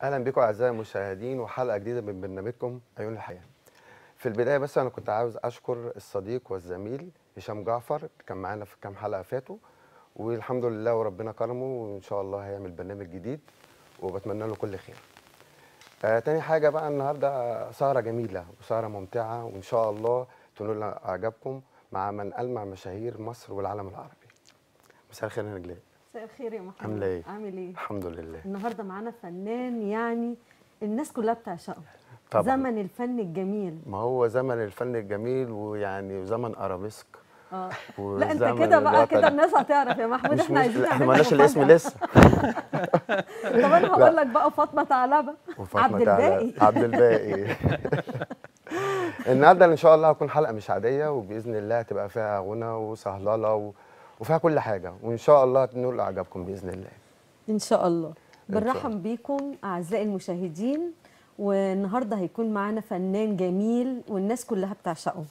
اهلا بكم اعزائي المشاهدين وحلقه جديده من برنامجكم عيون الحياه. في البدايه بس انا كنت عاوز اشكر الصديق والزميل هشام جعفر، كان معانا في كام حلقه فاتوا والحمد لله وربنا كرمه وان شاء الله هيعمل برنامج جديد وبتمنى له كل خير. تاني حاجه بقى النهارده سهره جميله وسهره ممتعه وان شاء الله تنول اعجابكم مع من ألمع مشاهير مصر والعالم العربي. مساء الخير يا نجلاء. مساء الخير يا محمد. عامله ايه؟ عامل ايه؟ الحمد لله. النهارده معانا فنان يعني الناس كلها بتعشقه. طبعا زمن الفن الجميل. ما هو زمن الفن الجميل ويعني زمن ارابيسك. لا انت كده بقى كده الناس هتعرف يا محمود. احنا عايزين احنا مالناش الاسم لسه. طب انا هقول لك بقى فاطمه ثعلبه. عبد الباقي. عبد الباقي. النهارده ان شاء الله هتكون حلقه مش عاديه وباذن الله هتبقى فيها غنى وصهلله وفيها كل حاجه وان شاء الله تنول اعجابكم باذن الله. ان شاء الله. بنرحب بيكم اعزائي المشاهدين، والنهارده هيكون معانا فنان جميل والناس كلها بتعشقه.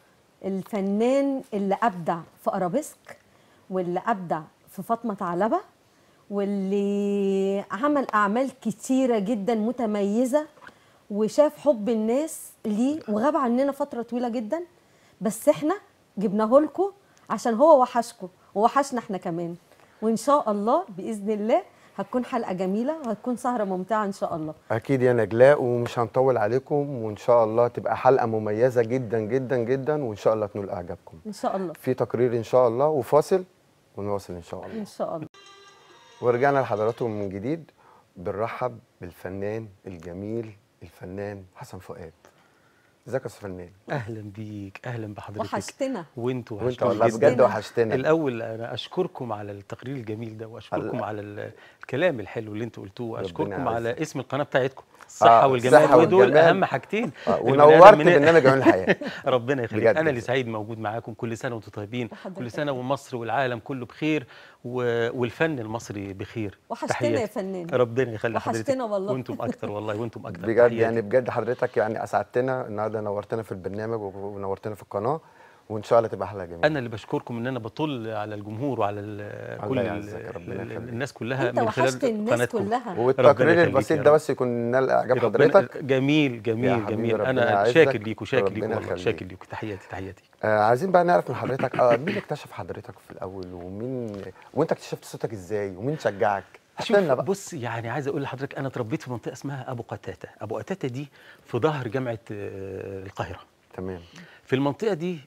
الفنان اللي ابدع في ارابيسك واللي ابدع في فاطمه ثعلبه واللي عمل اعمال كتيره جدا متميزه وشاف حب الناس ليه وغاب عننا فتره طويله جدا، بس احنا جبناه لكم عشان هو وحشكم ووحشنا احنا كمان. وان شاء الله باذن الله هتكون حلقه جميله وهتكون سهره ممتعه ان شاء الله. اكيد يا نجلاء ومش هنطول عليكم وان شاء الله تبقى حلقه مميزه جدا جدا جدا وان شاء الله تنول اعجابكم. ان شاء الله. في تقرير ان شاء الله وفاصل ونواصل ان شاء الله. ان شاء الله. ورجعنا لحضراتكم من جديد. بنرحب بالفنان الجميل الفنان حسن فؤاد. ازيك يا استاذ فنان؟ اهلا بيك، اهلا بحضرتك. وحشتنا. وانتوا والله بجد وحشتنا. الاول انا اشكركم على التقرير الجميل ده واشكركم على الكلام الحلو اللي انتوا قلتوه واشكركم على اسم القناه بتاعتكم الصحه والجمال، ودول اهم حاجتين. ونورت برنامج عيون الحياه. ربنا يخليك. انا اللي سعيد موجود معاكم. كل سنه وانتم طيبين، كل سنه ومصر والعالم كله بخير والفن المصري بخير. وحشتنا يا فنان. ربنا يخلي حضرتك. وحشتنا والله. وانتم اكتر والله، وانتم اكتر بجد يعني بجد حضرتك يعني اسعدتنا النهارده، نورتنا في البرنامج ونورتنا في القناه وان شاء الله تبقى حلقه جميله. انا اللي بشكركم ان انا بطل على الجمهور وعلى كل الناس كلها من خلال قناتكم والتقرير البسيط ده بس يكون نال اعجاب حضرتك. جميل جميل جميل. انا شاكر ليكم شاكر ليكم والله، شاكر ليكم. تحياتي تحياتي. عايزين بقى نعرف من حضرتك مين اكتشف حضرتك في الاول وانت اكتشفت صوتك ازاي ومين شجعك؟ شوف بص، يعني عايز اقول لحضرتك انا اتربيت في منطقه اسمها ابو قتاته. ابو قتاته دي في ظهر جامعه القاهره. تمام. في المنطقه دي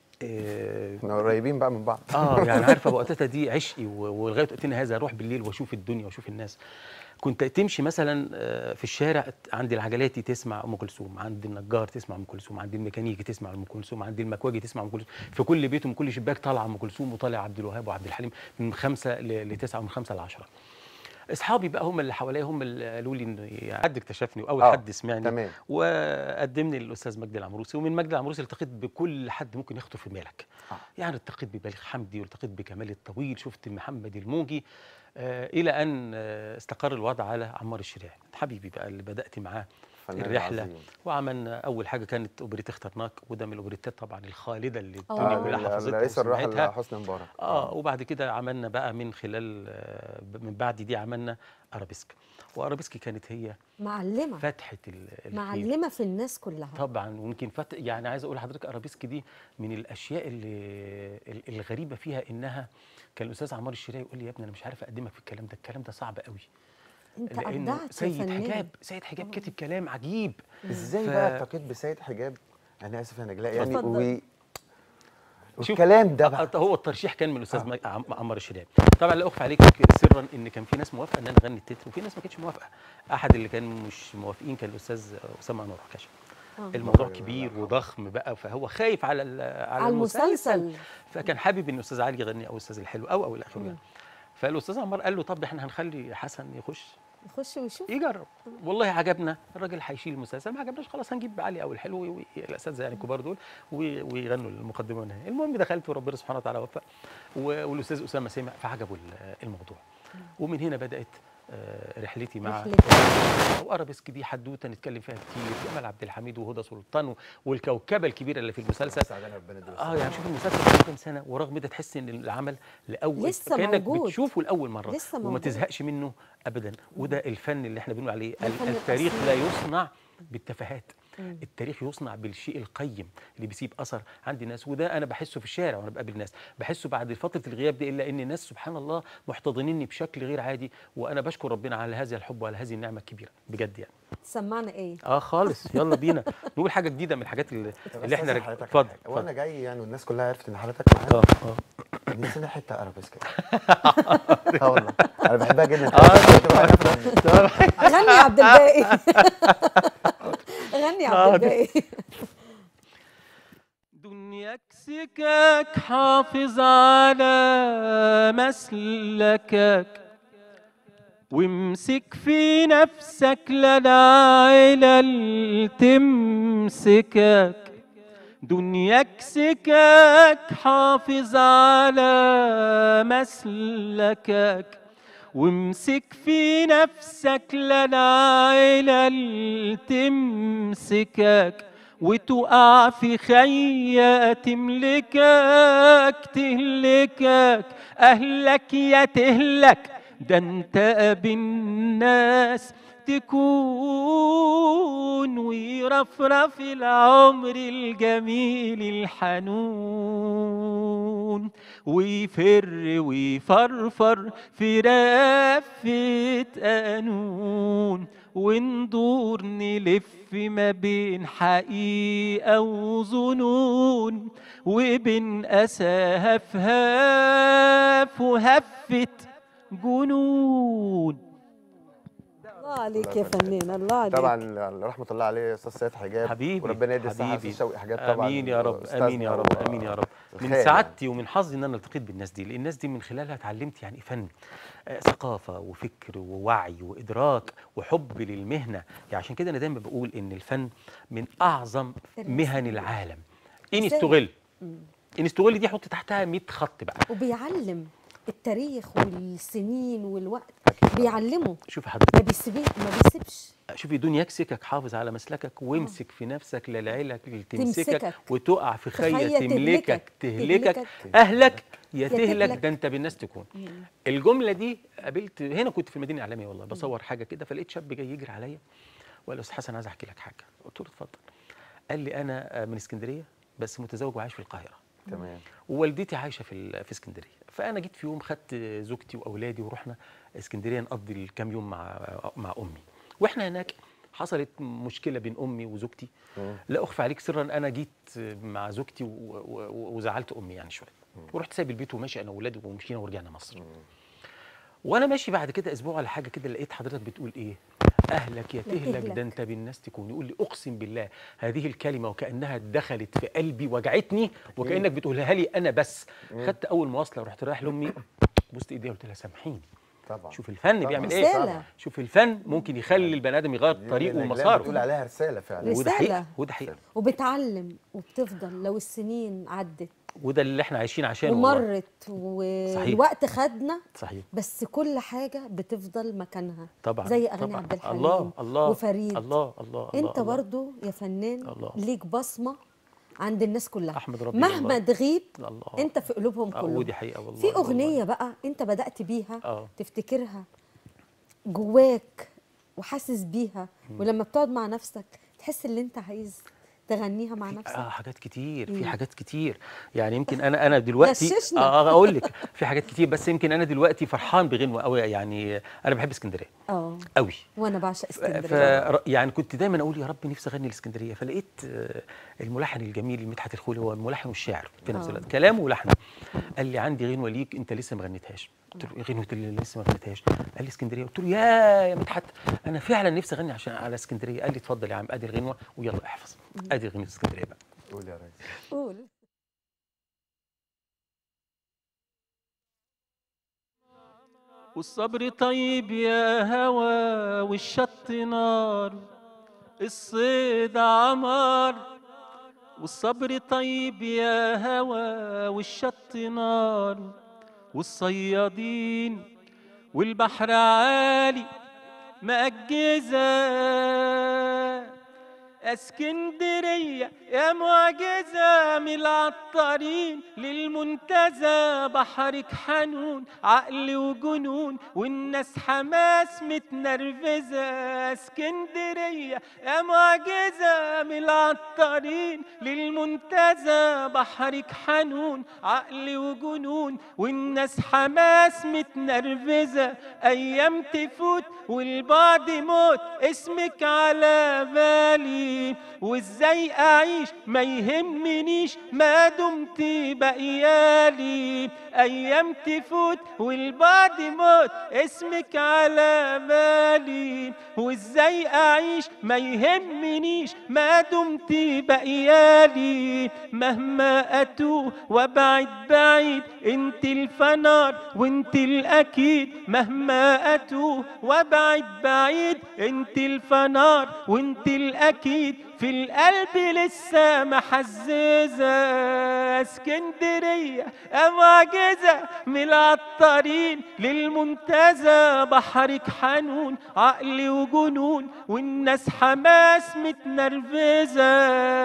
احنا قريبين بقى من بعض. يعني عارف ابو قتاته دي عشقي ولغايه وقتنا هذا اروح بالليل واشوف الدنيا واشوف الناس. كنت تمشي مثلا في الشارع عند العجلاتي تسمع ام كلثوم، عند النجار تسمع ام كلثوم، عند الميكانيكي تسمع ام كلثوم، عند المكواجي تسمع ام كلثوم. في كل بيت ومن كل شباك طالعه ام كلثوم وطالع عبد الوهاب وعبد الحليم من 5 ل9 ومن 5 ل10. اصحابي بقى هم اللي حواليا هم اللي قالوا لي انه حد اكتشفني واول حد سمعني. تمام. وقدمني للاستاذ مجدي العمروسي، ومن مجدي العمروسي التقيت بكل حد ممكن يخطر في بالك. يعني التقيت ببليغ حمدي والتقيت بكمال الطويل، شفت محمد الموجي، الى ان استقر الوضع على عمار الشريعي حبيبي بقى اللي بدات معاه الرحله عظيم. وعملنا اول حاجه كانت اوبريت اخترناك، وده من الاوبريتات طبعا الخالده اللي الدنيا كلها حفظتها رئيس الراحل حسني مبارك. وبعد كده عملنا بقى من بعد دي عملنا ارابيسك. وارابيسك كانت هي معلمه فتحه معلمه في الناس كلها طبعا. ويمكن يعني عايز اقول لحضرتك ارابيسك دي من الاشياء الغريبه فيها انها كان الاستاذ عمار الشريعي يقول لي يا ابني انا مش عارف اقدمك في الكلام ده صعب قوي. انت ابدعت سيد حجاب كتب كلام عجيب. ازاي بقى التقيت بسيد حجاب؟ انا اسف يا نجلاء يعني والكلام ده بقى هو الترشيح كان من الاستاذ عمار الشريعي. طبعا لا اخفى عليك سرا ان كان في ناس موافقه ان انا اغني التتر وفي ناس ما كانتش موافقه. احد اللي كان مش موافقين كان الاستاذ اسامه انور عكاشه. الموضوع كبير وضخم بقى، فهو خايف على المسلسل، فكان حابب ان الاستاذ علي يغني او الاستاذ الحلو او الى اخره. فالاستاذ عمار قال له طب احنا هنخلي حسن يخش ويشوف يجرب. والله عجبنا الراجل هيشيل المسلسل، ما عجبناش خلاص هنجيب علي او الحلو الاساتذه يعني الكبار دول ويغنوا المقدمه والنهايه. المهم دخلت وربنا سبحانه وتعالى وفق والاستاذ اسامه سمع فعجبه الموضوع. ومن هنا بدات رحلتي مع رحلتك. وارابيسك دي حدوته نتكلم فيها كتير، جمال عبد الحميد وهدى سلطان والكوكبه الكبيره اللي في المسلسل. يعني شوف المسلسل بقاله كام سنه ورغم ده تحس ان العمل لاول لسه كانك موجود. بتشوفه لاول مره لسه وما موجود. تزهقش منه ابدا. وده الفن اللي احنا بنقول عليه الفن التاريخ الأصيل. لا يصنع بالتفاهات. التاريخ يصنع بالشيء القيم اللي بيسيب اثر عند الناس، وده انا بحسه في الشارع وانا بقابل ناس، بحسه بعد فتره الغياب دي، الا ان الناس سبحان الله محتضنيني بشكل غير عادي، وانا بشكر ربنا على هذا الحب وعلى هذه النعمه الكبيره بجد يعني. سمعنا ايه؟ خالص، يلا بينا نقول حاجه جديده من الحاجات اللي احنا اتفضل. وانا جاي يعني والناس كلها عرفت ان حضرتك معانا. نسينا حته ارابيسك. والله انا بحبها جدا. غني يا عبد الباقي. غني يا عبد الباقي. دنياك سكاك حافظ على مسلكك، وامسك في نفسك لا العلل تمسكك. دنياك سكاك حافظ على مسلكك، وامسك في نفسك لا العلل تمسكك. وتقع في خيا تملكك تهلكك، أهلك يا تهلك، ده انت أبي الناس تكون. ويرفرف العمر الجميل الحنون، ويفر ويفرفر في رفة قانون. وندور نلف ما بين حقيقة وظنون، وبين أسى هفهاف وهفة جنون. الله عليك يا فنان، الله عليك. طبعا رحمه الله عليه استاذ سيد حجاب، حبيبي وربنا يدي الصحه حبيبي. لأستاذ شوقي حجاب طبعا. امين يا رب، امين يا رب، امين يا رب. من سعادتي ومن حظي ان انا التقيت بالناس دي، لان الناس دي من خلالها اتعلمت يعني فن، ثقافه وفكر ووعي وادراك وحب للمهنه. يعني عشان كده انا دايما بقول ان الفن من اعظم مهن العالم. ان استغل دي حط تحتها 100 خط بقى. وبيعلم التاريخ والسنين والوقت، بيعلمه. شوفي حضرتك ما بيسيبش. شوفي دنياك سكك حافظ على مسلكك، وامسك في نفسك لا العلل تمسكك. وتقع في خيا تملكك تهلكك، اهلك يا تهلك، ده انت بالناس تكون. الجمله دي قابلت هنا، كنت في المدينه الاعلاميه والله بصور حاجه كده، فلقيت شاب جاي يجري عليا وقال لي استاذ حسن عايز احكي لك حاجه. قلت له اتفضل. قال لي انا من اسكندريه بس متزوج وعايش في القاهره. تمام. ووالدتي عايشه في اسكندريه، فانا جيت في يوم خدت زوجتي واولادي ورحنا اسكندريه نقضي الكام يوم مع امي. واحنا هناك حصلت مشكله بين امي وزوجتي. لا اخفي عليك سرا، انا جيت مع زوجتي وزعلت امي يعني شويه، ورحت سايب البيت وماشي انا واولادي ومشينا ورجعنا مصر. وانا ماشي بعد كده اسبوع ولا حاجه كده، لقيت حضرتك بتقول ايه؟ اهلك يا تهلك، ده انت بالناس تكون. يقول لي اقسم بالله هذه الكلمه وكانها دخلت في قلبي وجعتني، وكانك بتقولها لي انا بس. خدت اول مواصله ورحت رايح لامي، بوست ايديها قلت لها سامحيني. طبعا. شوف الفن بيعمل ايه. رسالة. شوف الفن ممكن يخلي البني ادم يغير طريقه ومساره. بتقول عليها رساله فعلا. وده حقيقه، وده حقيقه. وبتعلم وبتفضل لو السنين عدت، وده اللي احنا عايشين عشانه ومرت والوقت خدنا. صحيح. بس كل حاجه بتفضل مكانها طبعا، زي اغاني طبعا. عبد الحليم الله وفريد. الله انت برضو يا فنان ليك بصمه عند الناس كلها. احمد ربي مهما تغيب الله. انت في قلوبهم كلهم. ودي حقيقه والله. في اغنيه بقى انت بدات بيها تفتكرها جواك وحاسس بيها، ولما بتقعد مع نفسك تحس ان انت عايز تغنيها مع نفسك؟ حاجات كتير. في حاجات كتير يعني. يمكن انا دلوقتي اقول لك في حاجات كتير، بس يمكن انا دلوقتي فرحان بغنوه قوي. يعني انا بحب اسكندريه قوي، وانا بعشق اسكندريه. يعني كنت دايما اقول يا رب نفسي اغني الاسكندريه. فلقيت الملحن الجميل مدحت الخولي، هو الملحن والشاعر في نفس الوقت، كلامه ولحنه. قال لي عندي غنوه ليك انت لسه ما غنيتهاش. قلت له ايه غنوه اللي لسه ما غنيتهاش؟ قال لي اسكندريه. قلت له يا مدحت انا فعلا نفسي اغني عشان على اسكندريه. قال لي اتفضل يا عم، ادي الغنوه ويلا احفظ. ادي غنوه اسكندريه بقى. قول يا ريس. قول. والصبر طيب يا هوى، والشط نار، الصيد عمار. والصبر طيب يا هوى، والشط نار، والصيادين والبحر عالي مأجزة. اسكندرية يا معجزة، من العطارين للمنتزه، بحرك حنون عقل وجنون والناس حماس متنرفزة. اسكندرية يا معجزة، من العطارين للمنتزه، بحرك حنون عقل وجنون والناس حماس متنرفزة. ايام تفوت والبعد موت، اسمك على بالي، وازاي اعيش ما يهمنيش ما دمت بقيالي. ايام تفوت والبعد موت، اسمك على بالي، وازاي اعيش ما يهمنيش ما دمت بقيالي. مهما اتوه وابعد بعيد، انت الفنار وانت الاكيد. مهما اتوه وابعد بعيد، انت الفنار وانت الاكيد. في القلب لسه محززة. اسكندرية معجزة، من العطارين للمنتزه، بحرك حنون عقل وجنون والناس حماس متنرفزة.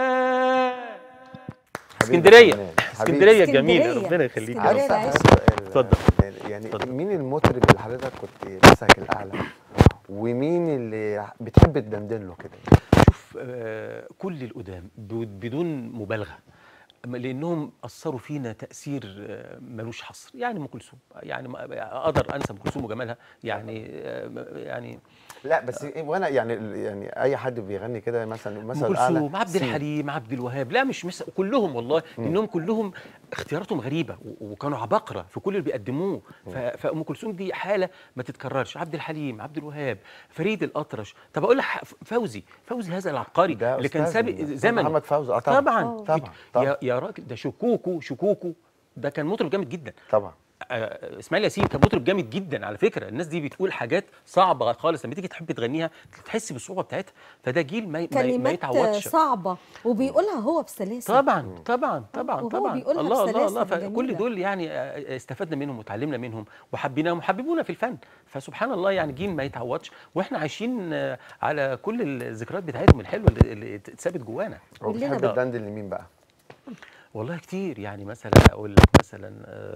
اسكندرية اسكندرية جميلة، ربنا يخليك. اسكندرية العيش. اتفضل. يعني اتفضل. مين المطرب اللي حضرتك كنت مسك الاعلى، ومين اللي بتحب تدندن له كده؟ شوف، كل القدام بدون مبالغه، لانهم اثروا فينا تاثير ملوش حصر. يعني ام كلثوم، يعني اقدر انسى ام كلثوم وجمالها، يعني لا بس وانا يعني اي حد بيغني كده مثلا ام مثلا كلثوم، عبد الحليم، عبد الوهاب، لا مش كلهم والله، لانهم كلهم اختياراتهم غريبه وكانوا عباقره في كل اللي بيقدموه. فام كلثوم دي حاله ما تتكررش. عبد الحليم، عبد الوهاب، فريد الأطرش. طب اقول لك فوزي هذا العبقري اللي كان سابق زمن. محمد فوزي. طبعا طبعا. يا راجل، ده شكوكو ده كان مطرب جامد جدا. طبعا. اسماعيل ياسين كان مطرب جامد جدا على فكره. الناس دي بتقول حاجات صعبه خالص، لما تيجي تحب تغنيها تحس بالصعوبه بتاعتها. فده جيل ما يتعوضش. كلمات صعبه وبيقولها هو بسلاسه. طبعا بيقولها الله بسلاسة فكل جميلة. دول يعني استفدنا منهم وتعلمنا منهم وحبيناهم وحببونا في الفن. فسبحان الله، يعني جيل ما يتعوضش، واحنا عايشين على كل الذكريات بتاعتهم الحلوه اللي اتثبت جوانا. وبتحب تدندن لمين بقى؟ والله كتير. يعني مثلا اقول لك مثلا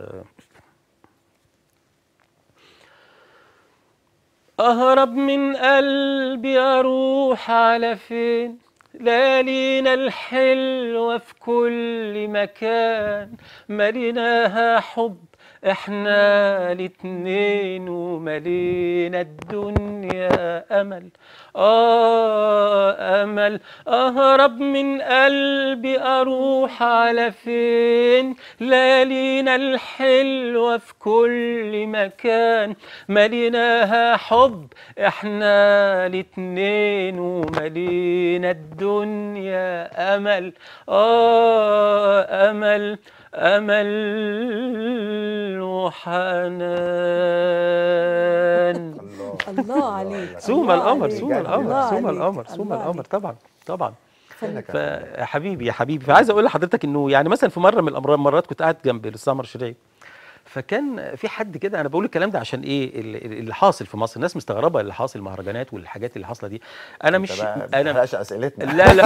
أهرب من قلبي أروح على فين، ليالينا الحلوة في كل مكان، مليناها حب احنا الاتنين، وملينا الدنيا أمل أمل. أهرب من قلبي أروح على فين، ليالينا الحلوة في كل مكان، مليناها حب احنا الاتنين، وملينا الدنيا أمل أمل وحنان. الله عليك. سوم القمر طبعا. فحبيبي يا حبيبي، فعايز اقول لحضرتك انه يعني مثلا في مره من المرات كنت قاعد جنب الاستاذ عمر الشريعي، فكان في حد كده. انا بقول الكلام ده عشان ايه اللي حاصل في مصر. الناس مستغربه اللي حاصل، المهرجانات والحاجات اللي حاصله دي. انا مش انا ما اسئلتنا. لا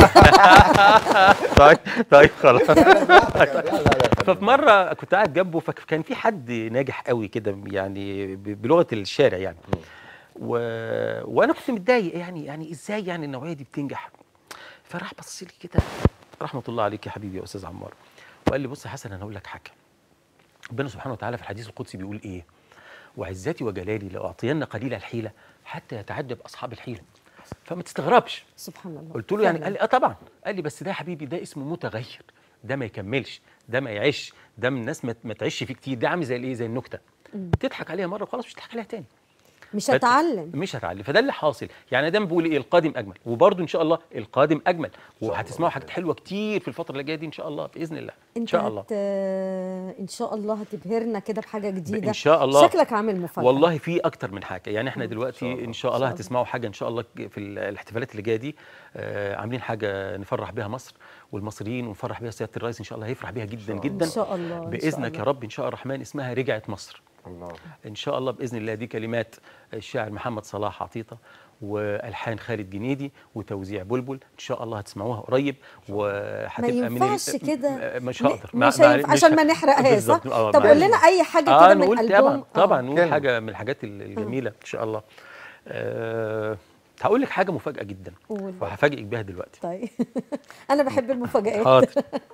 طيب خلاص. ففي مره كنت قاعد جنبه، فكان في حد ناجح قوي كده، يعني بلغه الشارع يعني. وانا كنت متضايق، يعني ازاي يعني النوعيه دي بتنجح. فراح بص لي كده، رحمه الله عليك يا حبيبي يا استاذ عمار، وقال لي بص يا حسن، انا هقول لك حاجه. ربنا سبحانه وتعالى في الحديث القدسي بيقول ايه؟ وعزتي وجلالي لاعطين قليل الحيله حتى يتعجب اصحاب الحيله. فما تستغربش. سبحان الله. قلت له يعني؟ قال لي طبعا. قال لي بس ده يا حبيبي ده اسمه متغير، ده ما يكملش، ده ما يعيش، ده من الناس ما تعيش فيه كتير. ده عامل زي الايه، زي النكته تضحك عليها مره وخلاص مش هتضحك عليها تاني. مش هتعلم. فده اللي حاصل. يعني ده بقول ايه، القادم اجمل، وبرده ان شاء الله القادم اجمل، وهتسمعوا حاجات حلوه كتير في الفتره اللي جايه دي ان شاء الله باذن الله. ان شاء الله ان شاء الله هتبهرنا كده بحاجه جديده ان شاء الله. شكلك عامل مفاجاه. والله في اكتر من حاجه. يعني احنا دلوقتي ان شاء الله هتسمعوا حاجه ان شاء الله في الاحتفالات اللي جايه دي. عاملين حاجه نفرح بها مصر والمصريين، ونفرح بها سياده الرئيس ان شاء الله، هيفرح بيها جدا جدا ان شاء الله باذنك يا رب ان شاء الرحمن. اسمها رجعت مصر. الله. ان شاء الله باذن الله. دي كلمات الشاعر محمد صلاح عطيطه، والحان خالد جنيدي، وتوزيع بلبل. ان شاء الله هتسمعوها قريب، ما وهتبقى ينفعش كده، مش هقدر مش هينفع عشان ما نحرقهاش، صح؟ طب قول لنا اي حاجه كده من نقول البوم. طبعا نقول حاجه من الحاجات الجميله ان شاء الله. هقول لك حاجه مفاجاه جدا، قول. وهفاجئك بيها دلوقتي. طيب انا بحب المفاجآت. حاضر.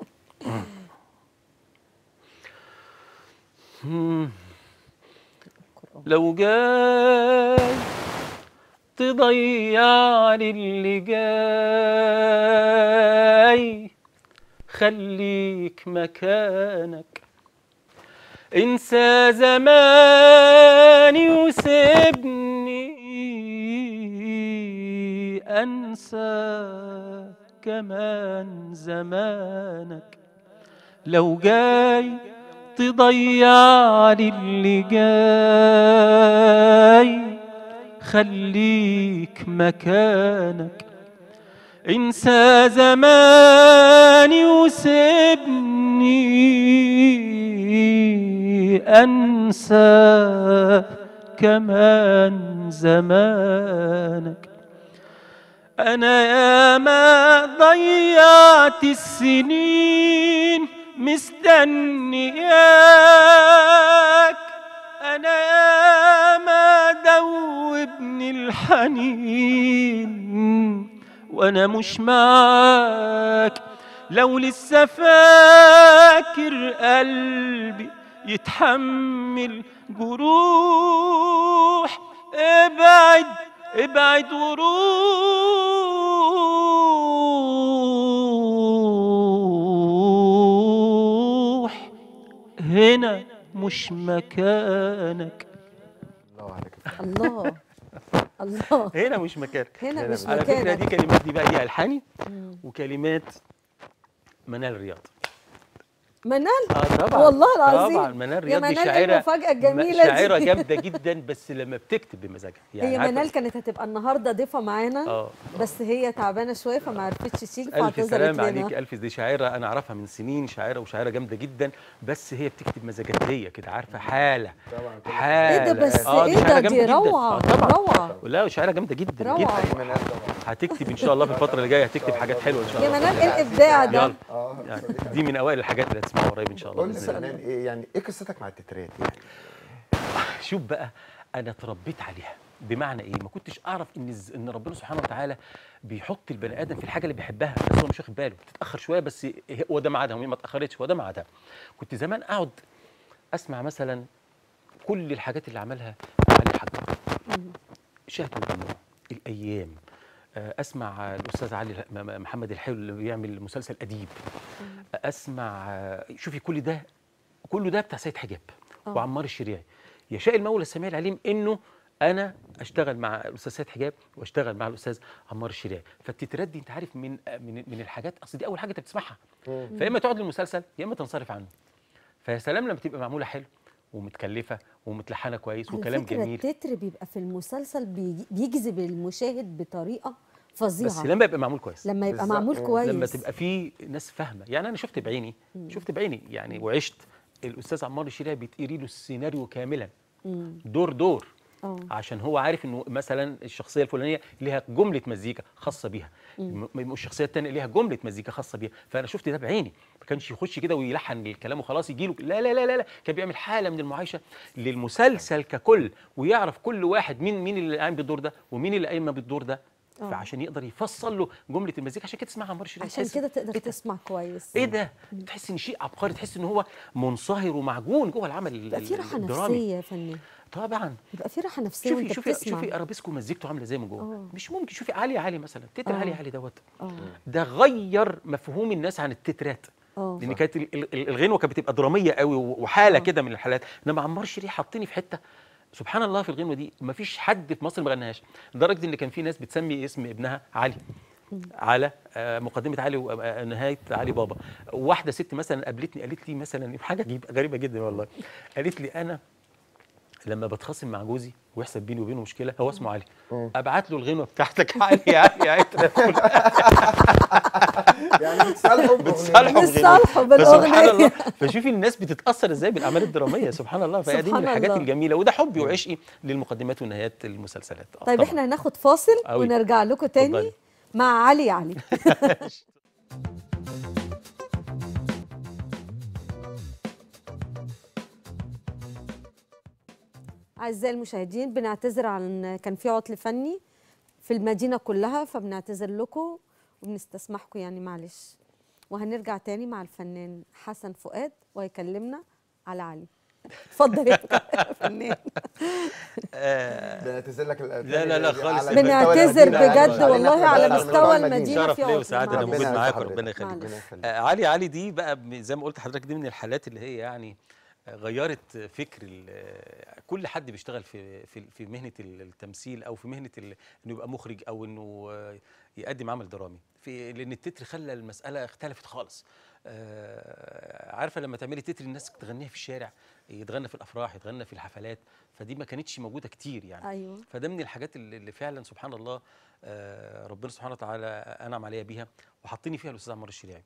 لو جاي تضيعني اللي جاي، خليك مكانك، انسى زماني وسيبني انسى كمان زمانك. لو جاي تضيعني اللي جاي، خليك مكانك، انسى زماني وسيبني انسى كمان زمانك. انا ياما ضيعت السنين مستنياك، انا ياما دوبني الحنين وانا مش معاك. لو لسه فاكر قلبي يتحمل جروح، ابعد ابعد وروح، هنا مش مكانك. الله عليك. الله الله. هنا مش مكانك. هنا مش على فكره دي مكانك. كلمات، دي بقى دي الحاني وكلمات منال رياض. منال؟ طبعا والله العظيم. طبعا منال يا رياض دي منال، شاعره، المفاجأة الجميلة دي. شاعره جامده جدا، بس لما بتكتب بمزاجها. هي عارفة؟ منال كانت هتبقى النهارده ضيفه معانا، بس هي تعبانه شويه فما عرفتش تيجي الف فاعتذرت سلام لنا. عليك. الف دي شاعره انا اعرفها من سنين، شاعره وشاعره جامده جدا، بس هي بتكتب مزاجاتيه كده، عارفه، حاله حاله. ايه ده بس؟ دي ايه شاعرة ده؟ جامدة دي جداً. روعه طبعا روعه. لا شاعره جامده جدا روعة. جدا. هتكتب ان شاء الله في الفتره اللي جايه، هتكتب حاجات حلوه ان شاء يا الله. منال، ايه الابداع ده؟ يلا. يعني دي من اوائل الحاجات اللي هتسمعها قريب ان شاء الله قول لي بإذن الله. فنان ايه يعني، ايه قصتك مع التترات يعني؟ شوف بقى، انا اتربيت عليها. بمعنى ايه؟ ما كنتش اعرف ان ربنا سبحانه وتعالى بيحط البني ادم في الحاجه اللي بيحبها، بس هو مش واخد باله، بتتاخر شويه بس هو ده ميعادها، وهي ما اتاخرتش، هو ده ميعادها. كنت زمان اقعد اسمع مثلا كل الحاجات اللي عملها علي حجار، شهد ودموع، الايام، اسمع الاستاذ علي محمد الحلو اللي بيعمل مسلسل اديب، اسمع، شوفي كل ده بتاع سيد حجاب وعمار الشريعي. يشاء المولى السميع العليم انه انا اشتغل مع الاستاذ سيد حجاب واشتغل مع الاستاذ عمار الشريعي. فالتترات دي انت عارف من الحاجات، اصل دي اول حاجه انت بتسمعها، فيا اما تقعد للمسلسل يا اما تنصرف عنه. فيا سلام لما تبقى معموله حلو ومتكلفه ومتلحنه كويس وكلام جميل. التتر بيبقى في المسلسل بيجذب المشاهد بطريقه فظيعه، بس لما يبقى معمول كويس. لما يبقى معمول كويس، لما تبقى في ناس فاهمه. يعني انا شفت بعيني يعني، وعشت الاستاذ عمار الشريعي بيتقري له السيناريو كاملا دور عشان هو عارف انه مثلا الشخصيه الفلانيه ليها جمله مزيكا خاصه بيها، الشخصيه الثانيه ليها جمله مزيكا خاصه بيها. فانا شفت ده بعيني، ما كانش يخش كده ويلحن الكلام وخلاص يجي له، لا لا لا لا، كان بيعمل حاله من المعايشه للمسلسل ككل، ويعرف كل واحد مين اللي قايم بالدور ده ومين اللي قايمه بالدور ده، فعشان يقدر يفصل له جمله المزيكا. عشان كده تسمع عمار الشريعي، عشان كده تقدر تسمع كويس. ايه ده؟ تحس ان شيء عبقري، تحس ان هو منصهر ومعجون جوه العمل الدرامي. يبقى في راحه نفسيه يا فنان. طبعا يبقى في راحه نفسيه وانت بتسمع. شوفي ارابيسكو مزيكته عامله ازاي من جوه. مش ممكن. شوفي علي مثلا، تتر علي دوت، ده غير مفهوم الناس عن التترات. لان كانت الغنوه كانت بتبقى دراميه قوي وحاله كده من الحالات، انما عمار الشريعي حطني في حته سبحان الله. في الغنوه دي ما فيش حد في مصر ما غناهاش، لدرجه ان كان في ناس بتسمي اسم ابنها علي على مقدمه علي ونهايه علي بابا. واحده ست مثلا قابلتني قالت لي مثلا حاجه غريبه جدا والله، قالت لي انا لما بتخاصم مع جوزي ويحصل بيني وبينه مشكله، هو اسمه علي، ابعت له الغنوه بتاعتك علي علي علي يعني بتصالحوا بتصالحوا فسبحان الله، بالاغنيه. فشوفي الناس بتتاثر ازاي بالاعمال الدراميه، سبحان الله. فهي دي من سبحان الحاجات الله. الجميله، وده حبي وعشقي للمقدمات ونهايات المسلسلات. طيب طبعاً. احنا هناخد فاصل أوي. ونرجع لكم تاني اتفضلي. مع علي علي. أعزائي المشاهدين، بنعتذر عن كان في عطل فني في المدينة كلها، فبنعتذر لكم وبنستسمحكم يعني، معلش. وهنرجع تاني مع الفنان حسن فؤاد وهيكلمنا على علي. اتفضل يا فنان. بنعتذر لك لا لا خالص. بنعتذر بجد لا، والله على لا، مستوى المدينة. المدينة شرف في ليا عطل. وسعاده انا معلش. موجود معاك، يخليك. وربنا يخليك. ربنا يخليك. علي دي بقى زي ما قلت لحضرتك، دي من الحالات اللي هي يعني غيرت فكر كل حد بيشتغل في مهنه التمثيل، او في مهنه انه يبقى مخرج، او انه يقدم عمل درامي، لان التتر خلى المساله اختلفت خالص. عارفه لما تعملي تتر الناس تغنيها في الشارع، يتغنى في الافراح، يتغنى في الحفلات، فدي ما كانتش موجوده كتير يعني. أيوة. فده من الحاجات اللي فعلا سبحان الله ربنا سبحانه وتعالى انعم عليا بيها وحطني فيها الاستاذ عمار الشريعي.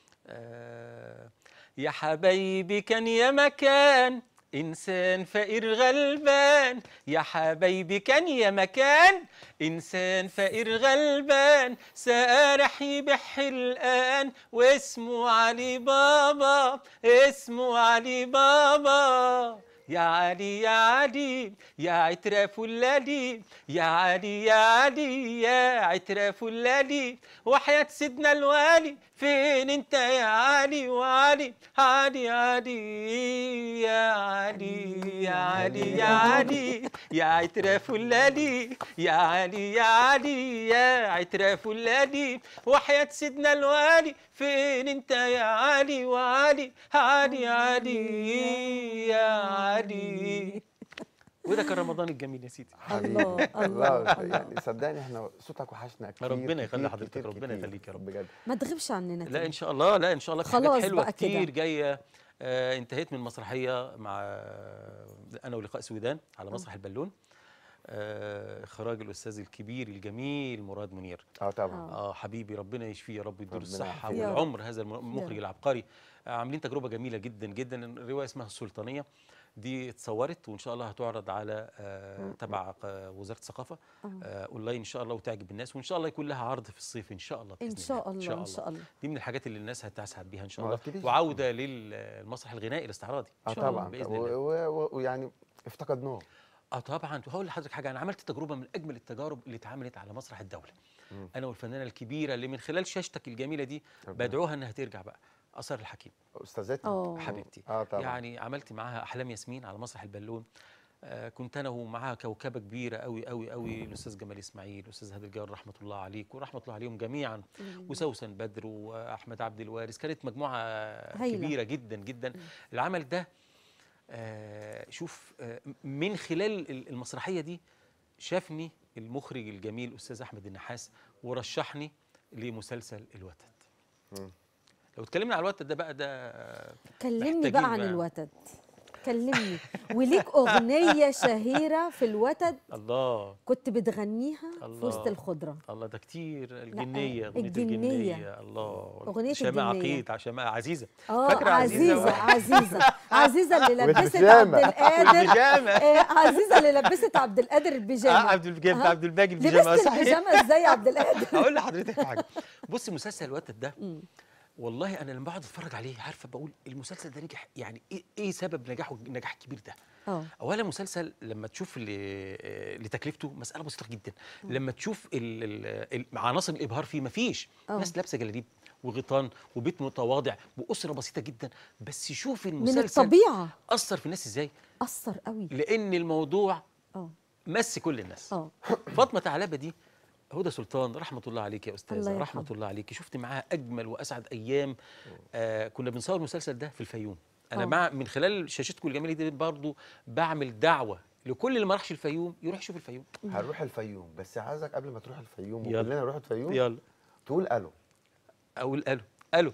يا حبايبي كان يا مكان إنسان فقير غلبان، يا حبايبي كان يا مكان إنسان فقير غلبان، سارح يبح الآن واسمه علي بابا، اسمه علي بابا. يا علي يا علي يا عتراف اللالي، يا علي يا علي يا عتراف اللالي، وحياة سيدنا الوالي فين انت يا علي، وعلي علي علي يا علي يا علي يا علي يا عتراف اللالي، يا علي يا علي يا عتراف اللالي، وحياة سيدنا الوالي فين انت يا علي، وعلي علي علي يا علي. وده كان رمضان الجميل يا سيدي. الله الله يعني صدقني احنا صوتك وحشنا كتير. ربنا يخلي كتير حضرتك، كتير ربنا كتير يخليك يا رب. بجد. ما تغيبش عننا لا تاني. ان شاء الله، لا ان شاء الله في خلاص حاجات حلوه بقى كتير كده. جايه. انتهيت من مسرحيه مع انا ولقاء سويدان على مسرح البالون، اخراج الاستاذ الكبير الجميل مراد منير. طبعا. حبيبي ربنا يشفيه يا رب، يديله ربنا الصحه يعافيه. والعمر، هذا المخرج العبقري. عاملين تجربه جميله جدا جدا. الروايه اسمها السلطانيه، دي اتصورت وان شاء الله هتعرض على تبع وزاره الثقافه اونلاين ان شاء الله، وتعجب الناس، وان شاء الله يكون لها عرض في الصيف ان شاء الله باذن ان شاء الله. الله. ان شاء الله. دي من الحاجات اللي الناس هتسعد بيها ان شاء ما الله، أكيد. وعوده للمسرح الغنائي الاستعراضي ان شاء الله طبعا باذن الله. ويعني افتقدناه. طبعا. وهقول لحضرتك حاجه، انا عملت تجربه من اجمل التجارب اللي اتعملت على مسرح الدوله. انا والفنانه الكبيره اللي من خلال شاشتك الجميله دي بدعوها انها ترجع بقى، آثار الحكيم استاذتي حبيبتي. طبعا. يعني عملت معاها احلام ياسمين على مسرح البالون. كنت انا ومعاها كوكبه كبيره قوي قوي قوي، الاستاذ جمال اسماعيل، الاستاذ هادي الجار رحمه الله عليك ورحمه الله عليهم جميعا، وسوسن بدر واحمد عبد الوارث. كانت مجموعه هيلة. كبيره جدا جدا. العمل ده شوف من خلال المسرحيه دي شافني المخرج الجميل الاستاذ احمد النحاس ورشحني لمسلسل الوتد. لو اتكلمنا على الوتد ده بقى، ده كلمني بقى عن الوتد، كلمني. وليك اغنيه شهيره في الوتد الله كنت بتغنيها الله في وسط الخضره. الله ده كتير. الجنيه، اغنيه الجنيه. الله، اغنيه شماعة الجنيه. عقيد، شماعة عزيزه. فاكره عزيزه عزيزه عزيزه اللي لبست والبيجامة. عبد القادر. البيجامه. عزيزه اللي لبست عبد القادر البيجامه. عبد الباقي البيجامه. لبست صحيح. البيجامه ازاي يا عبد القادر؟ هقول لحضرتك حاجه. بصي مسلسل الوتد ده، والله انا لما بقعد اتفرج عليه عارفه بقول المسلسل ده نجح يعني ايه سبب نجاحه النجاح الكبير ده. اولا مسلسل لما تشوف لتكلفته مساله بسيطه جدا. لما تشوف عناصر الابهار فيه مفيش ناس لابسه جلاليب وغيطان وبيت متواضع واسره بسيطه جدا، بس شوف المسلسل من الطبيعه اثر في الناس ازاي. اثر قوي لان الموضوع مس كل الناس. فاطمه ثعلبه دي، هدى سلطان رحمه الله عليك يا استاذه، رحمه الله عليك، شفت معاها اجمل واسعد ايام. كنا بنصور المسلسل ده في الفيوم. انا من خلال شاشتكم الجميله دي برضو بعمل دعوه لكل اللي ما راحش الفيوم يروح يشوف الفيوم. هنروح الفيوم، بس عايزك قبل ما تروح الفيوم وكلنا نروح الفيوم يلا تقول الو. اقول الو. الو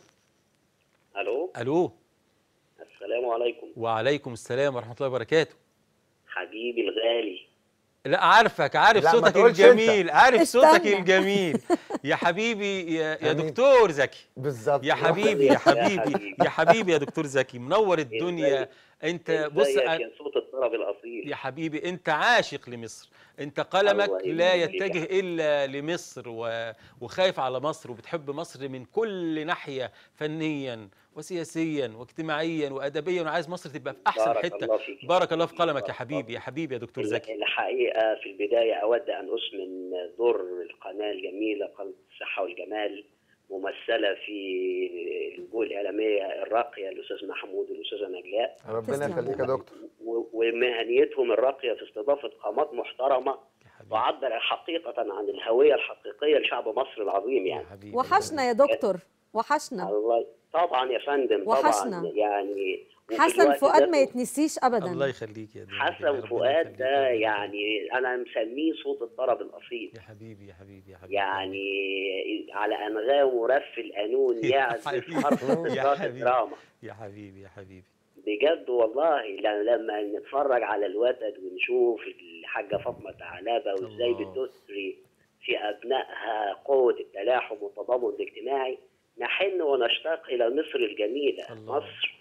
الو. الو. السلام عليكم. وعليكم السلام ورحمه الله وبركاته. حبيبي الغالي. لا عارفك، عارف لا، ما صوتك تقولش الجميل، عارف صوتك استنى. الجميل يا حبيبي يا أمين. دكتور زكي. بالظبط. يا حبيبي يا حبيبي يا حبيبي يا دكتور زكي، منور الدنيا. انت بص ازيك يا صوت الطرب الاصيل. يا حبيبي، انت عاشق لمصر، انت قلمك الله لا يبارك فيك يا يتجه حبيبي. الا لمصر وخايف على مصر، وبتحب مصر من كل ناحية، فنيا وسياسيا واجتماعيا وادبيا، وعايز مصر تبقى في احسن بارك حتة. الله فيك يا بارك الله في حبيبي. قلمك يا بارك حبيبي، الله. يا حبيبي يا دكتور زكي. الحقيقة في البداية أود أن أثمن دور القناة الجميلة قناة الصحة والجمال، ممثلة في الوجوه الإعلامية الراقية الأستاذ محمود والأستاذة نجلاء، ربنا تسلم. يخليك يا دكتور. ومهنيتهم الراقية في استضافة قامات محترمة يا حبيبي تعبر حقيقة عن الهوية الحقيقية لشعب مصر العظيم يا يعني. حبيبي وحشنا يا دكتور، وحشنا. الله طبعا يا فندم، وحشنا. طبعا يعني. وفي حسن الوقت فؤاد ده ما يتنسيش الله ابدا. يخليك يا دكتور. حسن ربنا فؤاد يخليك ده يا ربنا يعني انا مسميه صوت الطرب الاصيل. يا حبيبي يا حبيبي يا حبيبي يعني على انغام ورف القانون يعزف حبيبي. حرف يا صوت حبيبي. الدراما. يا حبيبي يا حبيبي. بجد والله لما نتفرج على الوتد ونشوف الحاجه فاطمه ثعلبه وازاي الله. بتسري في ابنائها قوه التلاحم والتضامن الاجتماعي، نحن ونشتاق الى مصر الجميله. الله. مصر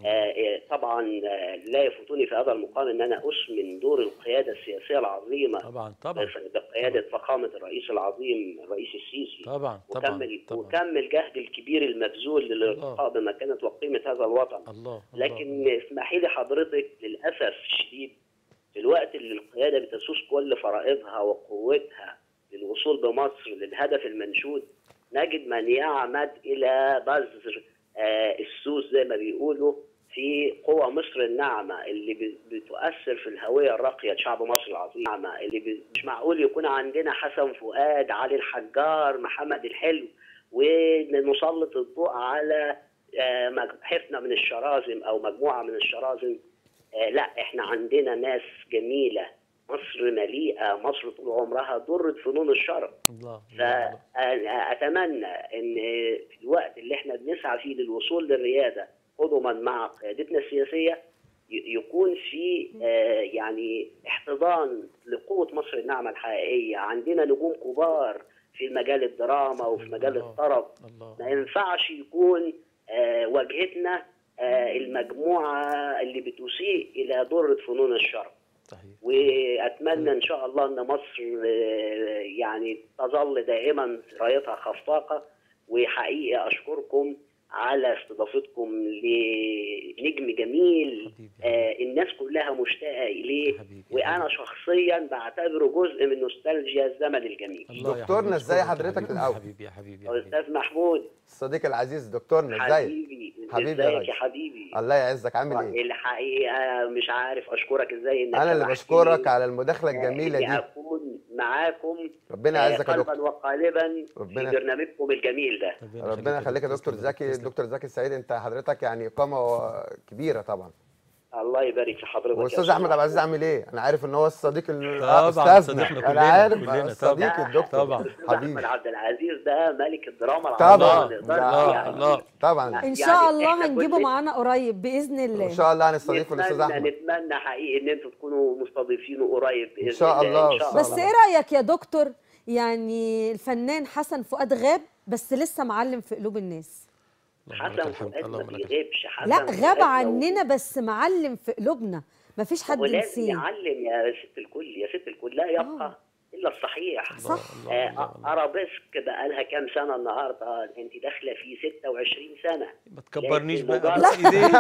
طبعا لا يفوتني في هذا المقام ان انا اسمن دور القياده السياسيه العظيمه طبعا طبعا بقياده فخامه الرئيس العظيم الرئيس السيسي. طبعا طبعا وكم الجهد الكبير المبذول للارتقاء بمكانه وقيمه هذا الوطن. الله. لكن اسمحي لي حضرتك، للاسف الشديد في الوقت اللي القياده بتسوس كل فرائضها وقوتها للوصول بمصر للهدف المنشود، نجد من يعمد الى بذر السوس زي ما بيقولوا في قوى مصر الناعمه اللي بتؤثر في الهويه الراقيه لشعب مصر العظيم، اللي مش معقول يكون عندنا حسن فؤاد، علي الحجار، محمد الحلو، ونسلط الضوء على حفنه من الشرازم او مجموعه من الشرازم. لا، احنا عندنا ناس جميله. مصر مليئه، مصر طول عمرها درة فنون الشرق. الله. فأتمنى ان في الوقت اللي احنا بنسعى فيه للوصول للرياده قدما مع قيادتنا السياسيه يكون في يعني احتضان لقوه مصر الناعمه الحقيقيه. عندنا نجوم كبار في مجال الدراما وفي مجال الطرب. ما ينفعش يكون واجهتنا المجموعه اللي بتسيء الى درة فنون الشرق. صحيح. واتمنى ان شاء الله ان مصر يعني تظل دائما رايتها خفاقه. وحقيقه اشكركم على استضافتكم لنجم جميل الناس كلها مشتاقه اليه، وانا شخصيا بعتبره جزء من نوستالجيا الزمن الجميل. دكتورنا ازاي حضرتك الاول؟ حبيبي يا حبيبي. استاذ محمود الصديق العزيز دكتورنا ازيك؟ حبيبي ازيك يا حبيبي؟ الله يعزك، عامل ايه؟ الحقيقه مش عارف اشكرك ازاي انك انا اللي بشكرك على المداخله الجميله دي. اكون معاكم ربنا يعزك يا دكتور، قلبا وقالبا في برنامجكم الجميل ده. ربنا يخليك يا دكتور زكي. الدكتور زكي السعيد، انت حضرتك يعني قامه كبيره طبعا. الله يبارك في حضرتك. واستاذ احمد عبد العزيز عامل ايه؟ انا عارف ان هو الصديق استاذنا، انا عارف صديقي الدكتور طبعا. حبيبي احمد عبد العزيز ده ملك الدراما طبعا طبعا. ان شاء الله هنجيبه معانا قريب باذن الله. ان شاء الله هنستضيفه الاستاذ احمد. نتمنى حقيقي ان انتم تكونوا مستضيفينه قريب باذن ان شاء الله. بس ايه رايك يا دكتور؟ يعني الفنان حسن فؤاد غاب بس لسه معلم في قلوب الناس. حسن فؤاد ما بيغيبش. لا، غاب عننا بس معلم في قلوبنا، مفيش حد نسيه. يعلم يا ست الكل، يا ست الكل، لا يبقى الا الصحيح. صح. ارابيسك بقى لها كام سنه النهارده؟ انت داخله في 26 سنه. ما تكبرنيش بقى لا.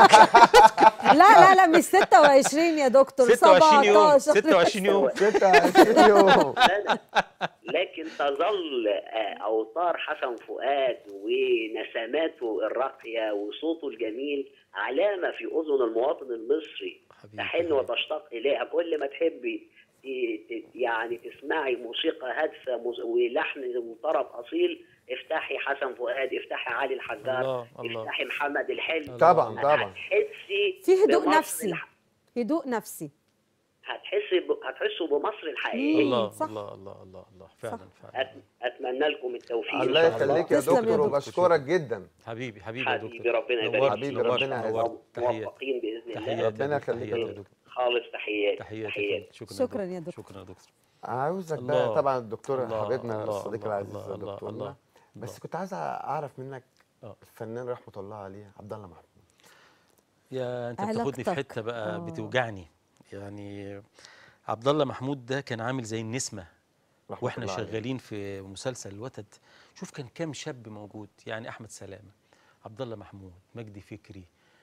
لا لا لا، مش 26 يا دكتور، 26 يوم. 26 يوم. 26 يوم. لكن تظل اوتار حسن فؤاد ونسماته الراقيه وصوته الجميل علامه في اذن المواطن المصري تحن وتشتاق اليها. كل ما تحبي يعني تسمعي موسيقى هادفه ولحن وطرب اصيل، افتحي حسن فؤاد، افتحي علي الحجار، افتحي محمد الحلو. طبعا طبعا. هتحسي في هدوء نفسي، هدوء نفسي. هتحسوا بمصر الحقيقيه. الله الله الله الله الله، فعلا فعلا. اتمنى لكم التوفيق. الله يخليك يا دكتور، وبشكرك جدا. حبيبي يا دكتور. ربنا يبارك فيك. حبيبي ربنا يعزك. موفقين باذن الله. ربنا يخليك يا دكتور. خالص. تحياتي تحياتي يا فندم. شكرا يا دكتور. شكرا يا دكتور. عاوزك الله. بقى طبعا الدكتور الله. حبيبنا الله. الصديق الله. العزيز الله. الله. دكتورنا، الله. بس كنت عايز اعرف منك آه. الفنان رحمه الله عليه عبد الله محمود. يا انت بتاخدني في علاقتك. حته بقى بتوجعني. يعني عبد الله محمود ده كان عامل زي النسمه رحمة واحنا الله عليه. شغالين في مسلسل الوتد. شوف كان كام شاب موجود، يعني احمد سلامه، عبد الله محمود، مجدي فكري،